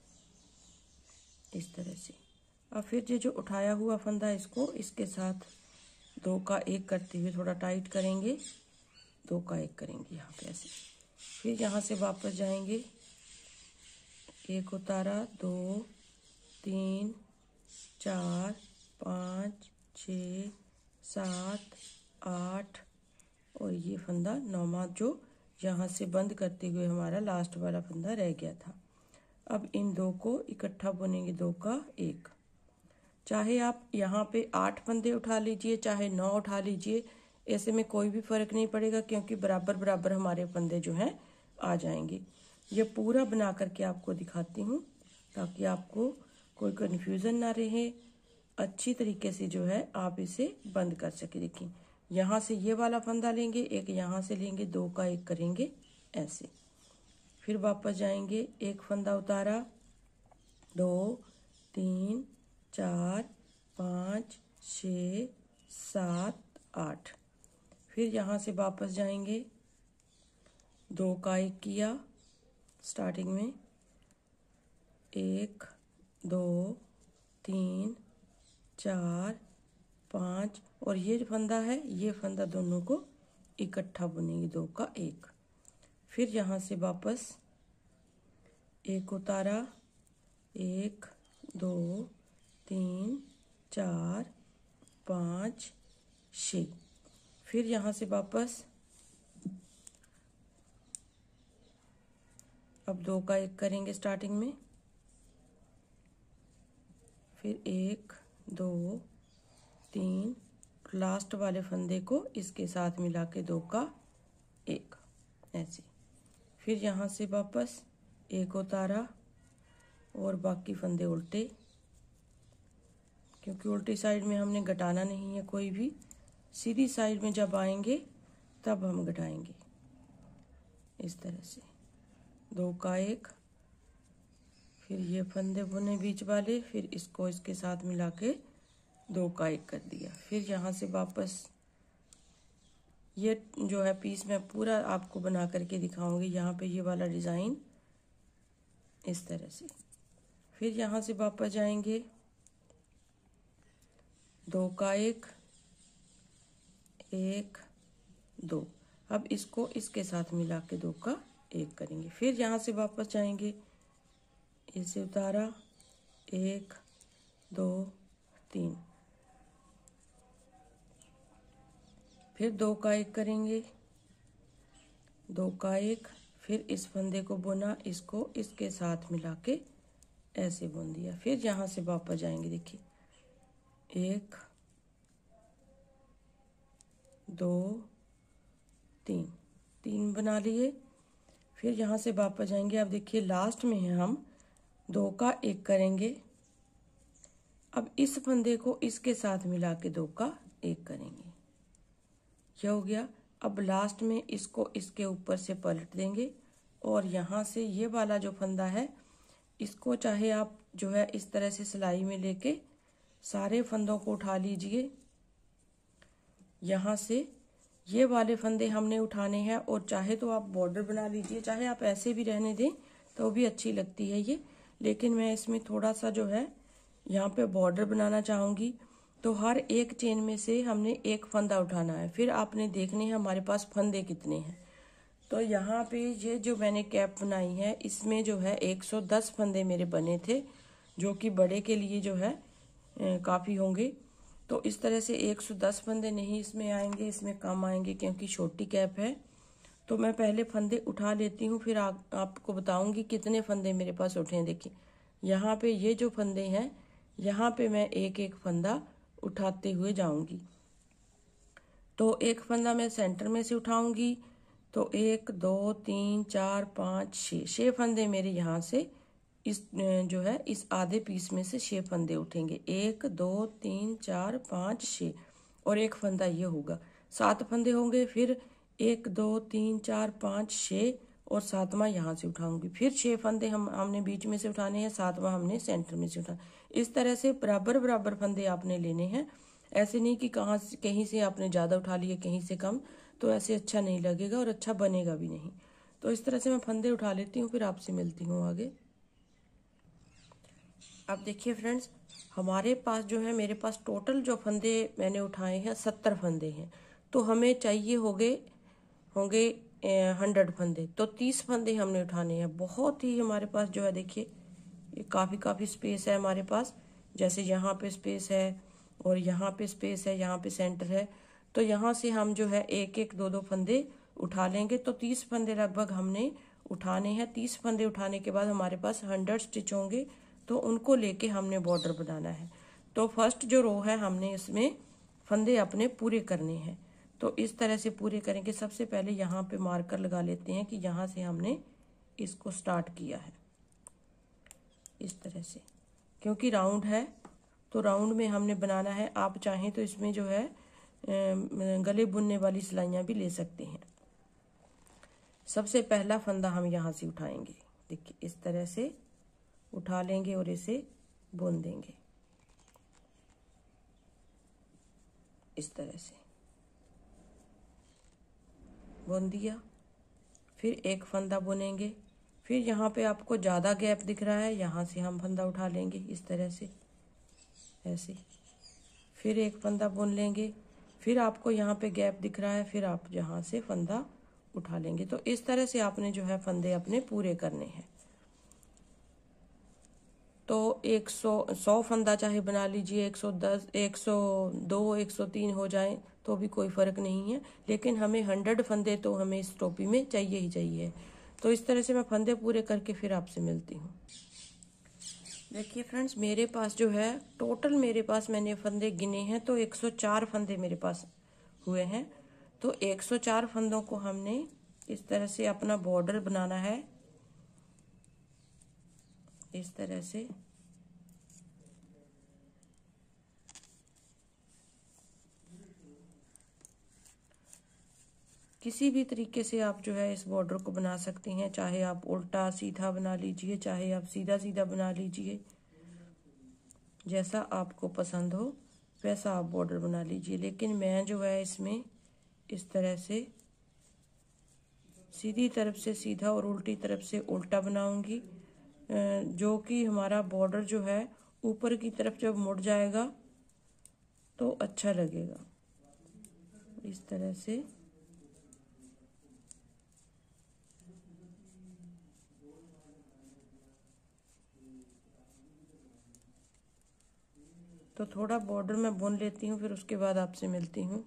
इस तरह से। अब फिर ये जो उठाया हुआ फंदा इसको इसके साथ दो का एक करते हुए थोड़ा टाइट करेंगे, दो का एक करेंगे यहाँ पे ऐसे। फिर यहाँ से वापस जाएंगे, एक उतारा, दो, तीन, चार, पाँच, छ, सात, आठ और ये फंदा नौमा जो यहाँ से बंद करते हुए हमारा लास्ट वाला फंदा रह गया था। अब इन दो को इकट्ठा बुनेंगे, दो का एक। चाहे आप यहाँ पे आठ फंदे उठा लीजिए चाहे नौ उठा लीजिए, ऐसे में कोई भी फर्क नहीं पड़ेगा क्योंकि बराबर बराबर हमारे फंदे जो हैं आ जाएंगे। ये पूरा बना करके आपको दिखाती हूँ ताकि आपको कोई कन्फ्यूज़न ना रहे, अच्छी तरीके से जो है आप इसे बंद कर सके। देखिए यहाँ से ये वाला फंदा लेंगे, एक यहाँ से लेंगे, दो का एक करेंगे ऐसे। फिर वापस जाएंगे, एक फंदा उतारा, दो, तीन, चार, पाँच, छ, सात, आठ। फिर यहाँ से वापस जाएंगे, दो का एक किया स्टार्टिंग में, एक, दो, तीन, चार, पाँच और ये जो फंदा है ये फंदा दोनों को इकट्ठा बुनेंगे, दो का एक। फिर यहाँ से वापस एक उतारा, एक, दो, तीन, चार, पाँच, छ। फिर यहाँ से वापस अब दो का एक करेंगे स्टार्टिंग में, फिर एक, दो, तीन, लास्ट वाले फंदे को इसके साथ मिला के दो का एक ऐसे। फिर यहाँ से वापस एक उतारा और बाकी फंदे उल्टे, क्योंकि उल्टी साइड में हमने घटाना नहीं है कोई भी, सीधी साइड में जब आएंगे तब हम घटाएंगे इस तरह से। दो का एक, फिर ये फंदे बुने बीच वाले, फिर इसको इसके साथ मिला के दो का एक कर दिया। फिर यहाँ से वापस ये जो है पीस मैं पूरा आपको बना करके दिखाऊंगी, यहाँ पे ये वाला डिज़ाइन इस तरह से। फिर यहाँ से वापस जाएंगे, दो का एक, एक, दो। अब इसको इसके साथ मिला के दो का एक करेंगे। फिर यहाँ से वापस जाएंगे, इसे उतारा, एक, दो, तीन, फिर दो का एक करेंगे, दो का एक, फिर इस फंदे को बुना, इसको इसके साथ मिला के ऐसे बुन दिया। फिर यहाँ से वापस जाएंगे, देखिए एक, दो, तीन, तीन बना लिए। फिर यहाँ से वापस जाएंगे, अब देखिए लास्ट में है हम दो का एक करेंगे, अब इस फंदे को इसके साथ मिला के दो का एक करेंगे, यह हो गया। अब लास्ट में इसको इसके ऊपर से पलट देंगे और यहाँ से ये वाला जो फंदा है इसको चाहे आप जो है इस तरह से सिलाई में लेके सारे फंदों को उठा लीजिए। यहाँ से ये वाले फंदे हमने उठाने हैं और चाहे तो आप बॉर्डर बना लीजिए, चाहे आप ऐसे भी रहने दें तो भी अच्छी लगती है ये, लेकिन मैं इसमें थोड़ा सा जो है यहाँ पे बॉर्डर बनाना चाहूँगी। तो हर एक चेन में से हमने एक फंदा उठाना है, फिर आपने देखने हैं हमारे पास फंदे कितने हैं। तो यहाँ पे ये जो मैंने कैप बनाई है इसमें जो है एक सौ दस फंदे मेरे बने थे, जो कि बड़े के लिए जो है काफ़ी होंगे। तो इस तरह से एक सौ दस फंदे नहीं इसमें आएंगे, इसमें कम आएंगे क्योंकि छोटी कैप है। तो मैं पहले फंदे उठा लेती हूँ, फिर आ, आपको बताऊंगी कितने फंदे मेरे पास उठे हैं। देखिए यहाँ पे ये जो फंदे हैं यहाँ पे मैं एक एक फंदा उठाते हुए जाऊंगी। तो एक फंदा मैं सेंटर में से उठाऊंगी, तो एक दो तीन चार पाँच छः छः फंदे मेरे यहाँ से इस जो है इस आधे पीस में से छः फंदे उठेंगे। एक दो तीन चार पाँच छः और एक फंदा ये होगा, सात फंदे होंगे। फिर एक दो तीन चार पाँच छः और सातवां यहाँ से उठाऊंगी। फिर छः फंदे हम हमने बीच में से उठाने हैं, सातवां हमने सेंटर में से उठाना। इस तरह से बराबर बराबर फंदे आपने लेने हैं। ऐसे नहीं कि कहाँ से कहीं से आपने ज़्यादा उठा लिए कहीं से कम, तो ऐसे अच्छा नहीं लगेगा और अच्छा बनेगा भी नहीं। तो इस तरह से मैं फंदे उठा लेती हूँ, फिर आपसे मिलती हूँ आगे। अब देखिए फ्रेंड्स, हमारे पास जो है मेरे पास टोटल जो फंदे मैंने उठाए हैं सत्तर फंदे हैं। तो हमें चाहिए होंगे होंगे हंड्रेड फंदे, तो तीस फंदे हमने उठाने हैं। बहुत ही हमारे पास जो है देखिए ये काफ़ी काफ़ी स्पेस है हमारे पास, जैसे यहाँ पे स्पेस है और यहाँ पे स्पेस है, यहाँ पे सेंटर है। तो यहाँ से हम जो है एक एक दो दो फंदे उठा लेंगे। तो तीस फंदे लगभग हमने उठाने हैं। तीस फंदे उठाने के बाद हमारे पास हंड्रेड स्टिच होंगे, तो उनको लेके हमने बॉर्डर बनाना है। तो फर्स्ट जो रो है हमने इसमें फंदे अपने पूरे करने हैं। तो इस तरह से पूरे करेंगे। सबसे पहले यहाँ पे मार्कर लगा लेते हैं कि यहाँ से हमने इसको स्टार्ट किया है इस तरह से, क्योंकि राउंड है तो राउंड में हमने बनाना है। आप चाहें तो इसमें जो है गले बुनने वाली सिलाइयाँ भी ले सकते हैं। सबसे पहला फंदा हम यहाँ से उठाएंगे, देखिए इस तरह से उठा लेंगे और इसे बुन देंगे इस तरह से बुन दिया। फिर एक फंदा बुनेंगे। फिर यहाँ पे आपको ज़्यादा गैप दिख रहा है, यहाँ से हम फंदा उठा लेंगे इस तरह से ऐसे। फिर एक फंदा बुन लेंगे। फिर आपको यहाँ पे गैप दिख रहा है, फिर आप यहाँ से फंदा उठा लेंगे। तो इस तरह से आपने जो है फंदे अपने पूरे करने हैं। तो एक सौ सौ फंदा चाहे बना लीजिए, एक सौ दस एक सौ दो एक सौ तीन हो जाए तो भी कोई फ़र्क नहीं है, लेकिन हमें हंड्रेड फंदे तो हमें इस टोपी में चाहिए ही चाहिए। तो इस तरह से मैं फंदे पूरे करके फिर आपसे मिलती हूँ। देखिए फ्रेंड्स, मेरे पास जो है टोटल मेरे पास मैंने फंदे गिने हैं तो एक सौ चार फंदे मेरे पास हुए हैं। तो एक सौ चार फंदों को हमने इस तरह से अपना बॉर्डर बनाना है इस तरह से। किसी भी तरीके से आप जो है इस बॉर्डर को बना सकती हैं, चाहे आप उल्टा सीधा बना लीजिए, चाहे आप सीधा सीधा बना लीजिए, जैसा आपको पसंद हो वैसा आप बॉर्डर बना लीजिए। लेकिन मैं जो है इसमें इस तरह से सीधी तरफ से सीधा और उल्टी तरफ से उल्टा बनाऊंगी, जो कि हमारा बॉर्डर जो है ऊपर की तरफ जब मुड़ जाएगा तो अच्छा लगेगा इस तरह से। तो थोड़ा बॉर्डर मैं बुन लेती हूँ, फिर उसके बाद आपसे मिलती हूँ।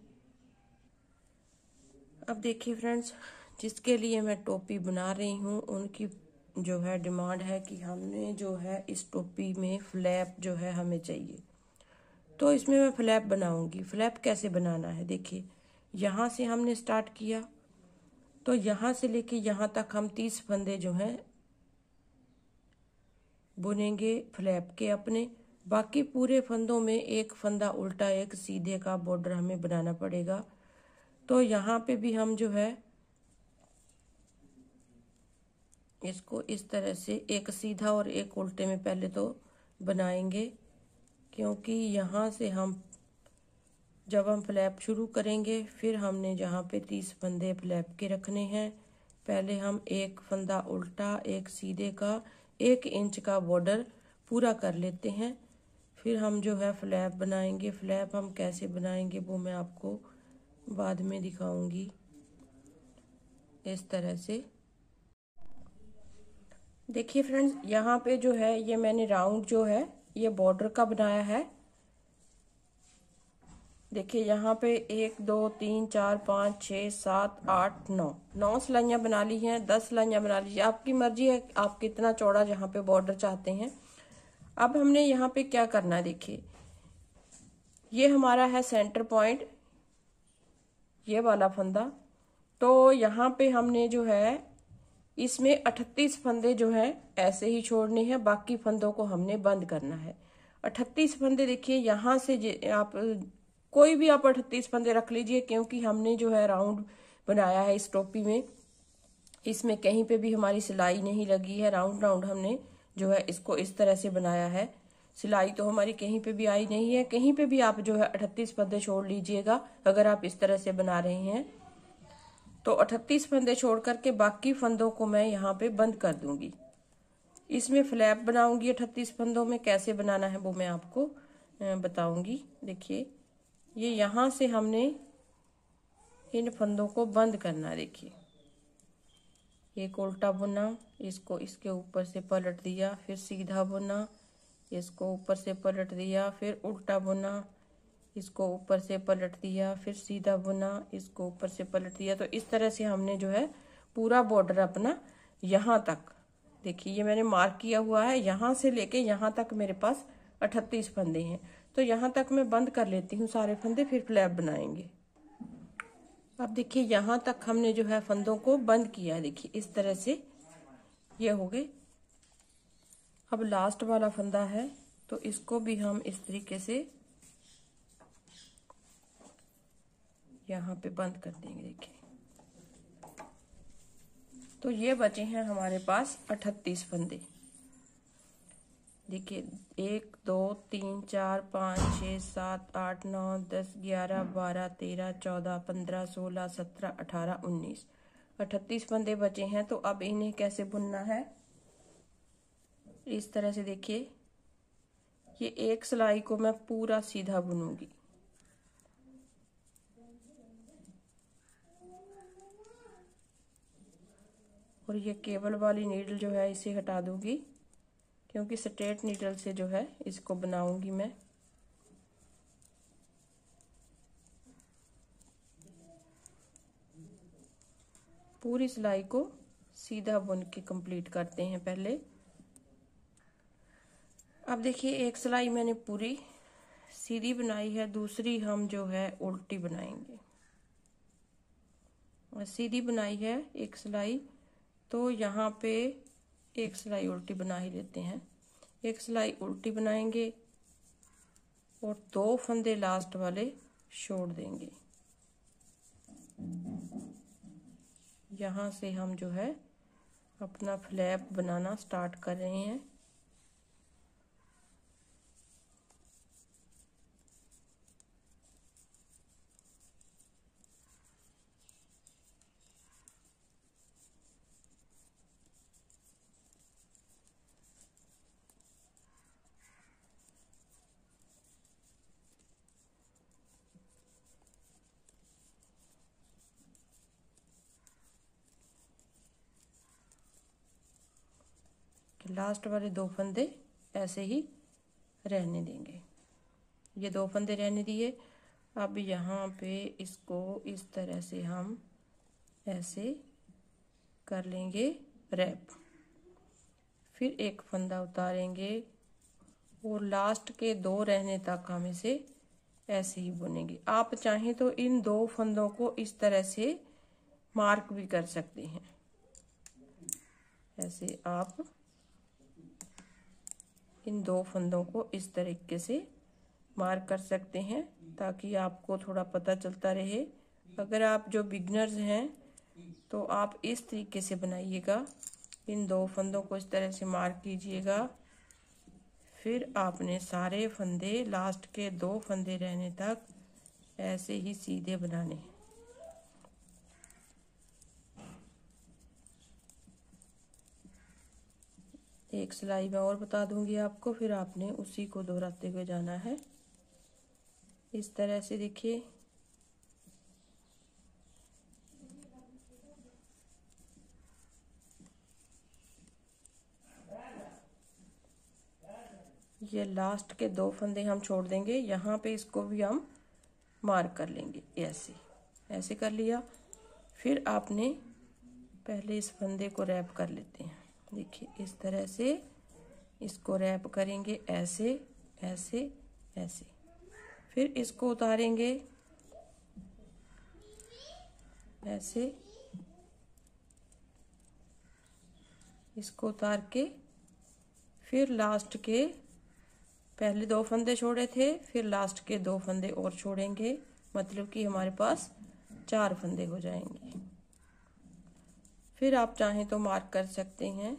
अब देखिए फ्रेंड्स, जिसके लिए मैं टोपी बना रही हूँ उनकी जो है डिमांड है कि हमने जो है इस टोपी में फ्लैप जो है हमें चाहिए। तो इसमें मैं फ्लैप बनाऊंगी। फ्लैप कैसे बनाना है, देखिए यहाँ से हमने स्टार्ट किया तो यहाँ से लेके यहाँ तक हम तीस फंदे जो हैं बुनेंगे फ्लैप के अपने। बाकी पूरे फंदों में एक फंदा उल्टा एक सीधे का बॉर्डर हमें बनाना पड़ेगा। तो यहाँ पे भी हम जो है इसको इस तरह से एक सीधा और एक उल्टे में पहले तो बनाएंगे, क्योंकि यहाँ से हम जब हम फ्लैप शुरू करेंगे फिर हमने जहाँ पे तीस फंदे फ्लैप के रखने हैं, पहले हम एक फंदा उल्टा एक सीधे का एक इंच का बॉर्डर पूरा कर लेते हैं, फिर हम जो है फ्लैप बनाएंगे। फ्लैप हम कैसे बनाएंगे वो मैं आपको बाद में दिखाऊंगी। इस तरह से देखिए फ्रेंड्स, यहाँ पे जो है ये मैंने राउंड जो है ये बॉर्डर का बनाया है। देखिए यहाँ पे एक दो तीन चार पाँच छः सात आठ नौ नौ सिलाइयाँ बना ली हैं, दस सिलाइयाँ बना लीजिए, आपकी मर्जी है आप कितना चौड़ा जहाँ पे बॉर्डर चाहते हैं। अब हमने यहाँ पे क्या करना है, देखिए ये हमारा है सेंटर पॉइंट, ये वाला फंदा। तो यहाँ पे हमने जो है इसमें अठतीस फंदे जो है ऐसे ही छोड़ने हैं, बाकी फंदों को हमने बंद करना है। अठतीस फंदे देखिए यहाँ से आप कोई भी आप अठतीस फंदे रख लीजिए, क्योंकि हमने जो है राउंड बनाया है इस टोपी में, इसमें कहीं पे भी हमारी सिलाई नहीं लगी है। राउंड राउंड हमने जो है इसको इस तरह से बनाया है, सिलाई तो हमारी कहीं पे भी आई नहीं है। कहीं पे भी आप जो है अठतीस फंदे छोड़ लीजिएगा अगर आप इस तरह से बना रहे हैं। तो अठतीस फंदे छोड़ करके बाकी फंदों को मैं यहाँ पे बंद कर दूंगी। इसमें फ्लैप बनाऊंगी अठतीस फंदों में, कैसे बनाना है वो मैं आपको बताऊंगी। देखिए ये यहाँ से हमने इन फंदों को बंद करना, देखिए एक उल्टा बुना, इसको इसके ऊपर से पलट दिया, फिर सीधा बुना, इसको ऊपर से पलट दिया, फिर उल्टा बुना, इसको ऊपर से पलट दिया, फिर सीधा बुना, इसको ऊपर से पलट दिया। तो इस तरह से हमने जो है पूरा बॉर्डर अपना यहाँ तक, देखिए ये मैंने मार्क किया हुआ है, यहाँ से लेके यहाँ तक मेरे पास अठतीस फंदे हैं। तो यहाँ तक मैं बंद कर लेती हूँ सारे फंदे, फिर फ्लैप बनाएंगे। अब देखिए यहाँ तक हमने जो है फंदों को बंद किया है, देखिए इस तरह से ये हो गए। अब लास्ट वाला फंदा है तो इसको भी हम इस तरीके से यहाँ पे बंद कर देंगे। देखिए तो ये बचे हैं हमारे पास अठतीस फंदे। देखिए एक दो तीन चार पाँच छः सात आठ नौ दस ग्यारह बारह तेरह चौदह पंद्रह सोलह सत्रह अठारह उन्नीस अठतीस फंदे बचे हैं। तो अब इन्हें कैसे बुनना है, इस तरह से देखिए ये एक सिलाई को मैं पूरा सीधा बुनूंगी, और ये केबल वाली नीडल जो है इसे हटा दूंगी, क्योंकि स्ट्रेट नीडल से जो है इसको बनाऊंगी मैं। पूरी सिलाई को सीधा बुन के कंप्लीट करते हैं पहले। अब देखिए एक सिलाई मैंने पूरी सीधी बनाई है, दूसरी हम जो है उल्टी बनाएंगे। और सीधी बनाई है एक सिलाई, तो यहाँ पे एक सिलाई उल्टी बना ही लेते हैं। एक सिलाई उल्टी बनाएंगे और दो फंदे लास्ट वाले छोड़ देंगे। यहाँ से हम जो है अपना फ्लैप बनाना स्टार्ट कर रहे हैं। लास्ट वाले दो फंदे ऐसे ही रहने देंगे, ये दो फंदे रहने दिए। अब यहाँ पे इसको इस तरह से हम ऐसे कर लेंगे रैप, फिर एक फंदा उतारेंगे और लास्ट के दो रहने तक हम इसे ऐसे ही बुनेंगे। आप चाहें तो इन दो फंदों को इस तरह से मार्क भी कर सकते हैं, ऐसे आप इन दो फंदों को इस तरीके से मार्क कर सकते हैं ताकि आपको थोड़ा पता चलता रहे। अगर आप जो बिगनर्स हैं तो आप इस तरीके से बनाइएगा, इन दो फंदों को इस तरह से मार्क कीजिएगा। फिर आपने सारे फंदे लास्ट के दो फंदे रहने तक ऐसे ही सीधे बनाने। एक सिलाई मैं और बता दूंगी आपको, फिर आपने उसी को दोहराते हुए जाना है। इस तरह से देखिए, ये लास्ट के दो फंदे हम छोड़ देंगे, यहाँ पे इसको भी हम मार्क कर लेंगे। ऐसे ऐसे कर लिया। फिर आपने पहले इस फंदे को रैप कर लेते हैं। देखिए इस तरह से इसको रैप करेंगे, ऐसे ऐसे ऐसे। फिर इसको उतारेंगे ऐसे, इसको उतार के फिर लास्ट के पहले दो फंदे छोड़े थे, फिर लास्ट के दो फंदे और छोड़ेंगे, मतलब कि हमारे पास चार फंदे हो जाएंगे। फिर आप चाहें तो मार्क कर सकते हैं।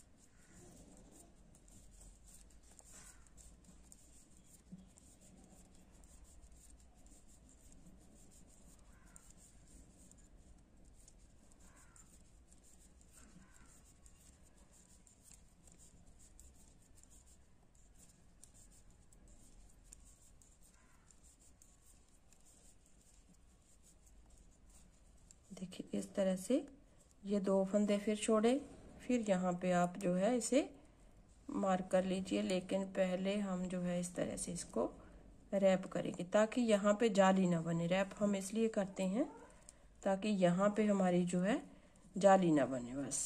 देखिए इस तरह से ये दो फंदे फिर छोड़े, फिर यहाँ पे आप जो है इसे मार्क कर लीजिए। लेकिन पहले हम जो है इस तरह से इसको रैप करेंगे ताकि यहाँ पे जाली ना बने। रैप हम इसलिए करते हैं ताकि यहाँ पे हमारी जो है जाली ना बने। बस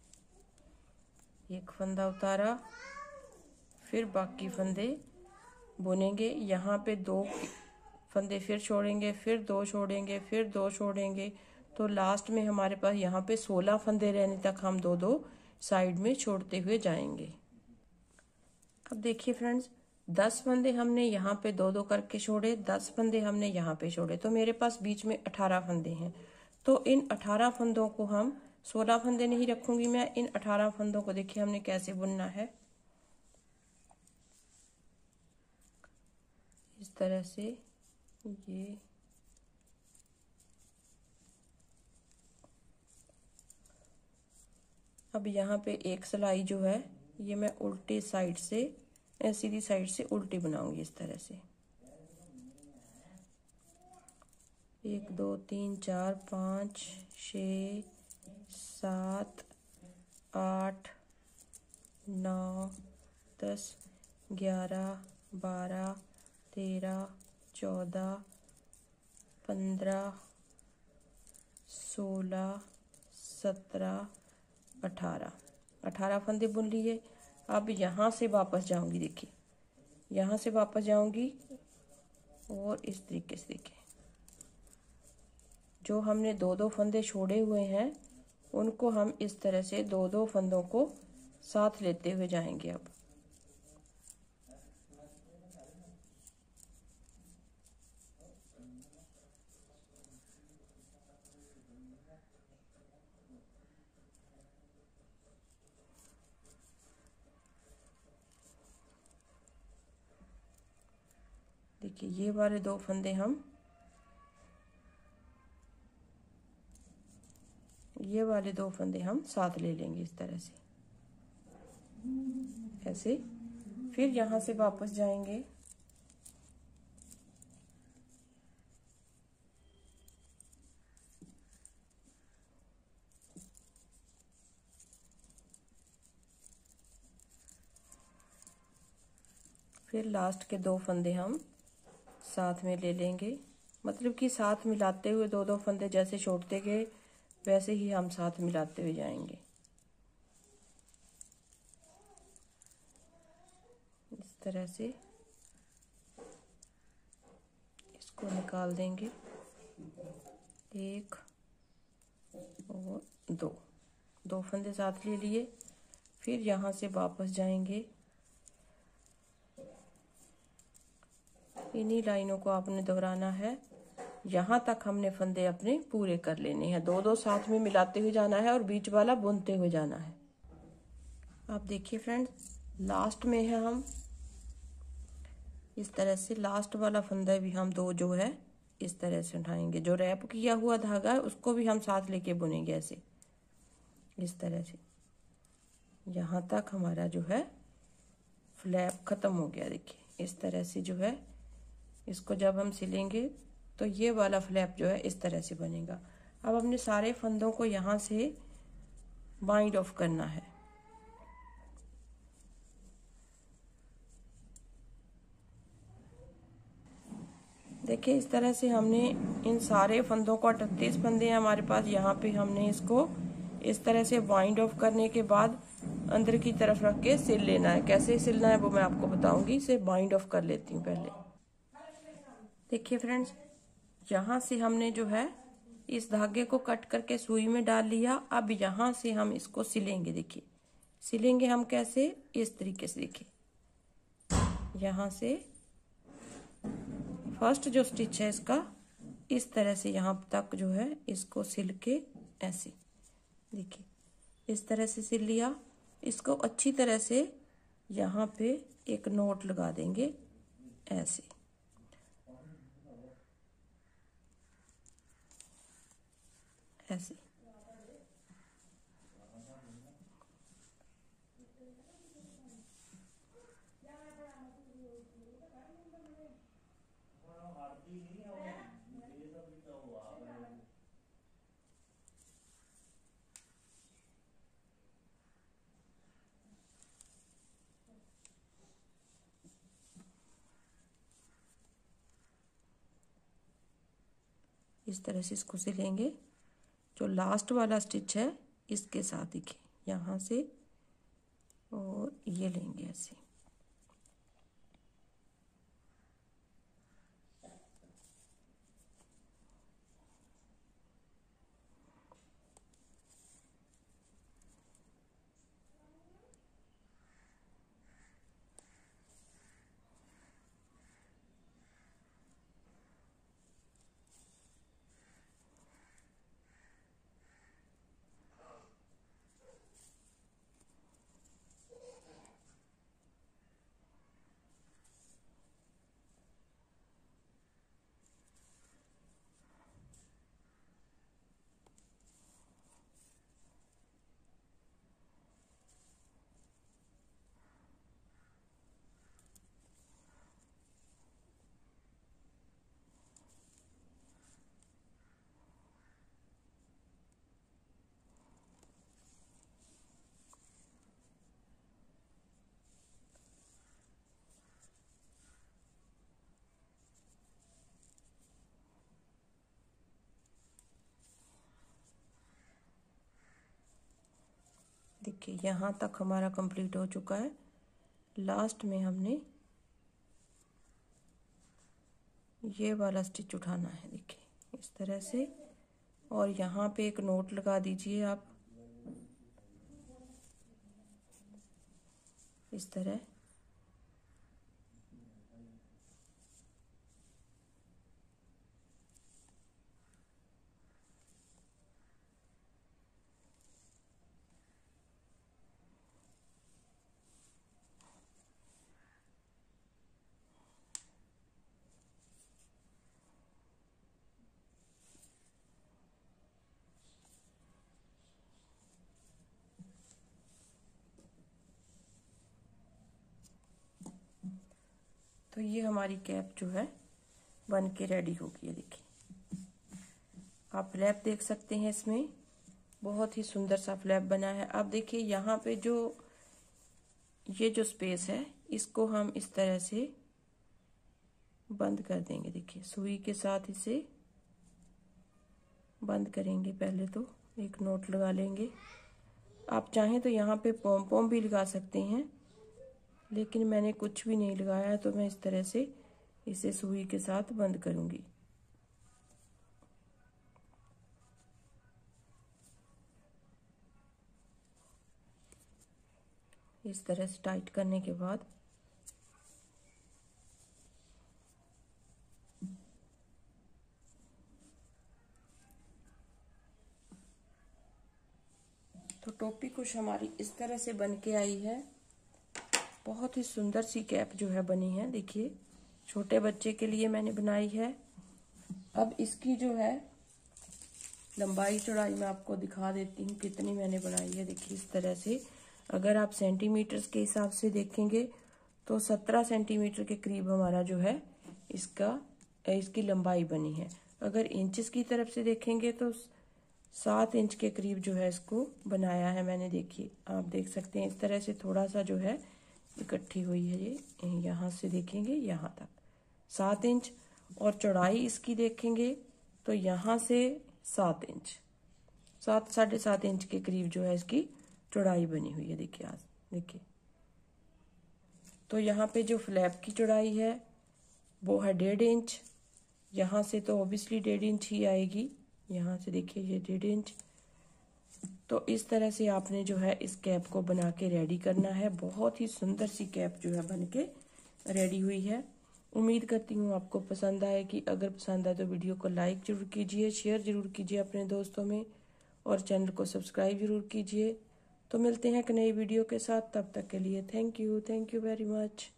एक फंदा उतारा, फिर बाकी फंदे बुनेंगे। यहाँ पे दो फंदे फिर छोड़ेंगे, फिर दो छोड़ेंगे, फिर दो छोड़ेंगे, तो लास्ट में हमारे पास यहाँ पे सोलह फंदे रहने तक हम दो दो साइड में छोड़ते हुए जाएंगे। अब देखिए फ्रेंड्स, दस फंदे हमने यहाँ पे दो दो करके छोड़े, दस फंदे हमने यहाँ पे छोड़े, तो मेरे पास बीच में अठारह फंदे हैं। तो इन अठारह फंदों को हम, सोलह फंदे नहीं रखूंगी मैं, इन अठारह फंदों को देखिए हमने कैसे बुनना है। इस तरह से ये अब यहाँ पे एक सिलाई जो है ये मैं उल्टी साइड से, सीधी साइड से उल्टी बनाऊंगी। इस तरह से एक दो तीन चार पाँच छ सात आठ नौ दस ग्यारह बारह तेरह चौदह पंद्रह सोलह सत्रह अठारह अठारह फंदे बुन लिए। अब यहाँ से वापस जाऊंगी, देखिए यहाँ से वापस जाऊंगी और इस तरीके से देखिए जो हमने दो दो फंदे छोड़े हुए हैं उनको हम इस तरह से दो दो फंदों को साथ लेते हुए जाएंगे। अब देखिए ये वाले दो फंदे हम, ये वाले दो फंदे हम साथ ले लेंगे इस तरह से ऐसे। फिर यहाँ से वापस जाएंगे, फिर लास्ट के दो फंदे हम साथ में ले लेंगे, मतलब कि साथ मिलाते हुए दो दो फंदे जैसे छोड़ते गए वैसे ही हम साथ मिलाते हुए जाएंगे। इस तरह से इसको निकाल देंगे, एक और दो, दो फंदे साथ ले लिए। फिर यहाँ से वापस जाएंगे, इन्हीं लाइनों को आपने दोहराना है। यहाँ तक हमने फंदे अपने पूरे कर लेने हैं। दो दो साथ में मिलाते हुए जाना है और बीच वाला बुनते हुए जाना है। आप देखिए फ्रेंड्स, लास्ट में है हम इस तरह से लास्ट वाला फंदा भी हम दो जो है इस तरह से उठाएंगे। जो रैप किया हुआ धागा है उसको भी हम साथ लेके बुनेंगे ऐसे, इस तरह से। यहाँ तक हमारा जो है फ्लैप खत्म हो गया। देखिए इस तरह से जो है इसको जब हम सिलेंगे तो ये वाला फ्लैप जो है इस तरह से बनेगा। अब अपने सारे फंदों को यहाँ से बाइंड ऑफ करना है। देखिए इस तरह से हमने इन सारे फंदों को, अड़तीस फंदे हैं हमारे पास, यहाँ पे हमने इसको इस तरह से बाइंड ऑफ करने के बाद अंदर की तरफ रख के सिल लेना है। कैसे सिलना है वो मैं आपको बताऊंगी। इसे बाइंड ऑफ कर लेती हूँ पहले। देखिए फ्रेंड्स, यहाँ से हमने जो है इस धागे को कट करके सुई में डाल लिया। अब यहाँ से हम इसको सिलेंगे। देखिए सिलेंगे हम कैसे, इस तरीके से। देखिए यहाँ से फर्स्ट जो स्टिच है इसका इस तरह से यहाँ तक जो है इसको सिल के ऐसे, देखिए इस तरह से सिल लिया। इसको अच्छी तरह से यहाँ पे एक नोट लगा देंगे ऐसे। ऐसे इस तरह से इसको सिलेंगे। जो लास्ट वाला स्टिच है इसके साथ देखिए यहाँ से और ये लेंगे ऐसे। देखिए यहाँ तक हमारा कंप्लीट हो चुका है। लास्ट में हमने ये वाला स्टिच उठाना है। देखिए इस तरह से, और यहाँ पे एक नोट लगा दीजिए आप इस तरह। तो ये हमारी कैप जो है बन के रेडी हो गई है। देखिए आप फ्लैप देख सकते हैं, इसमें बहुत ही सुंदर सा फ्लैप बना है। अब देखिए यहाँ पे जो ये जो स्पेस है इसको हम इस तरह से बंद कर देंगे। देखिए सुई के साथ इसे बंद करेंगे। पहले तो एक नोट लगा लेंगे। आप चाहें तो यहाँ पे पॉम पॉम भी लगा सकते हैं, लेकिन मैंने कुछ भी नहीं लगाया है तो मैं इस तरह से इसे सुई के साथ बंद करूंगी। इस तरह से टाइट करने के बाद कुछ हमारी इस तरह से बन के आई है। बहुत ही सुंदर सी कैप जो है बनी है। देखिए छोटे बच्चे के लिए मैंने बनाई है। अब इसकी जो है लंबाई चौड़ाई मैं आपको दिखा देती हूँ कितनी मैंने बनाई है। देखिए इस तरह से अगर आप सेंटीमीटर्स के हिसाब से देखेंगे तो सत्रह सेंटीमीटर के करीब हमारा जो है इसका इसकी लंबाई बनी है। अगर इंचेस की तरफ से देखेंगे तो सात इंच के करीब जो है इसको बनाया है मैंने। देखिए आप देख सकते हैं इस तरह से थोड़ा सा जो है इकट्ठी हुई है ये। यहाँ से देखेंगे यहाँ तक सात इंच और चौड़ाई इसकी देखेंगे तो यहाँ से सात इंच सात साढ़े सात इंच के करीब जो है इसकी चौड़ाई बनी हुई है। देखिए आज देखिए तो यहाँ पे जो फ्लैप की चौड़ाई है वो है डेढ़ इंच। यहाँ से तो ऑब्वियसली डेढ़ इंच ही आएगी। यहाँ से देखिए ये डेढ़ इंच। तो इस तरह से आपने जो है इस कैप को बना के रेडी करना है। बहुत ही सुंदर सी कैप जो है बन के रेडी हुई है। उम्मीद करती हूँ आपको पसंद आएगी। अगर पसंद आए तो वीडियो को लाइक जरूर कीजिए, शेयर जरूर कीजिए अपने दोस्तों में और चैनल को सब्सक्राइब जरूर कीजिए। तो मिलते हैं एक नई वीडियो के साथ, तब तक के लिए thank you thank you very much.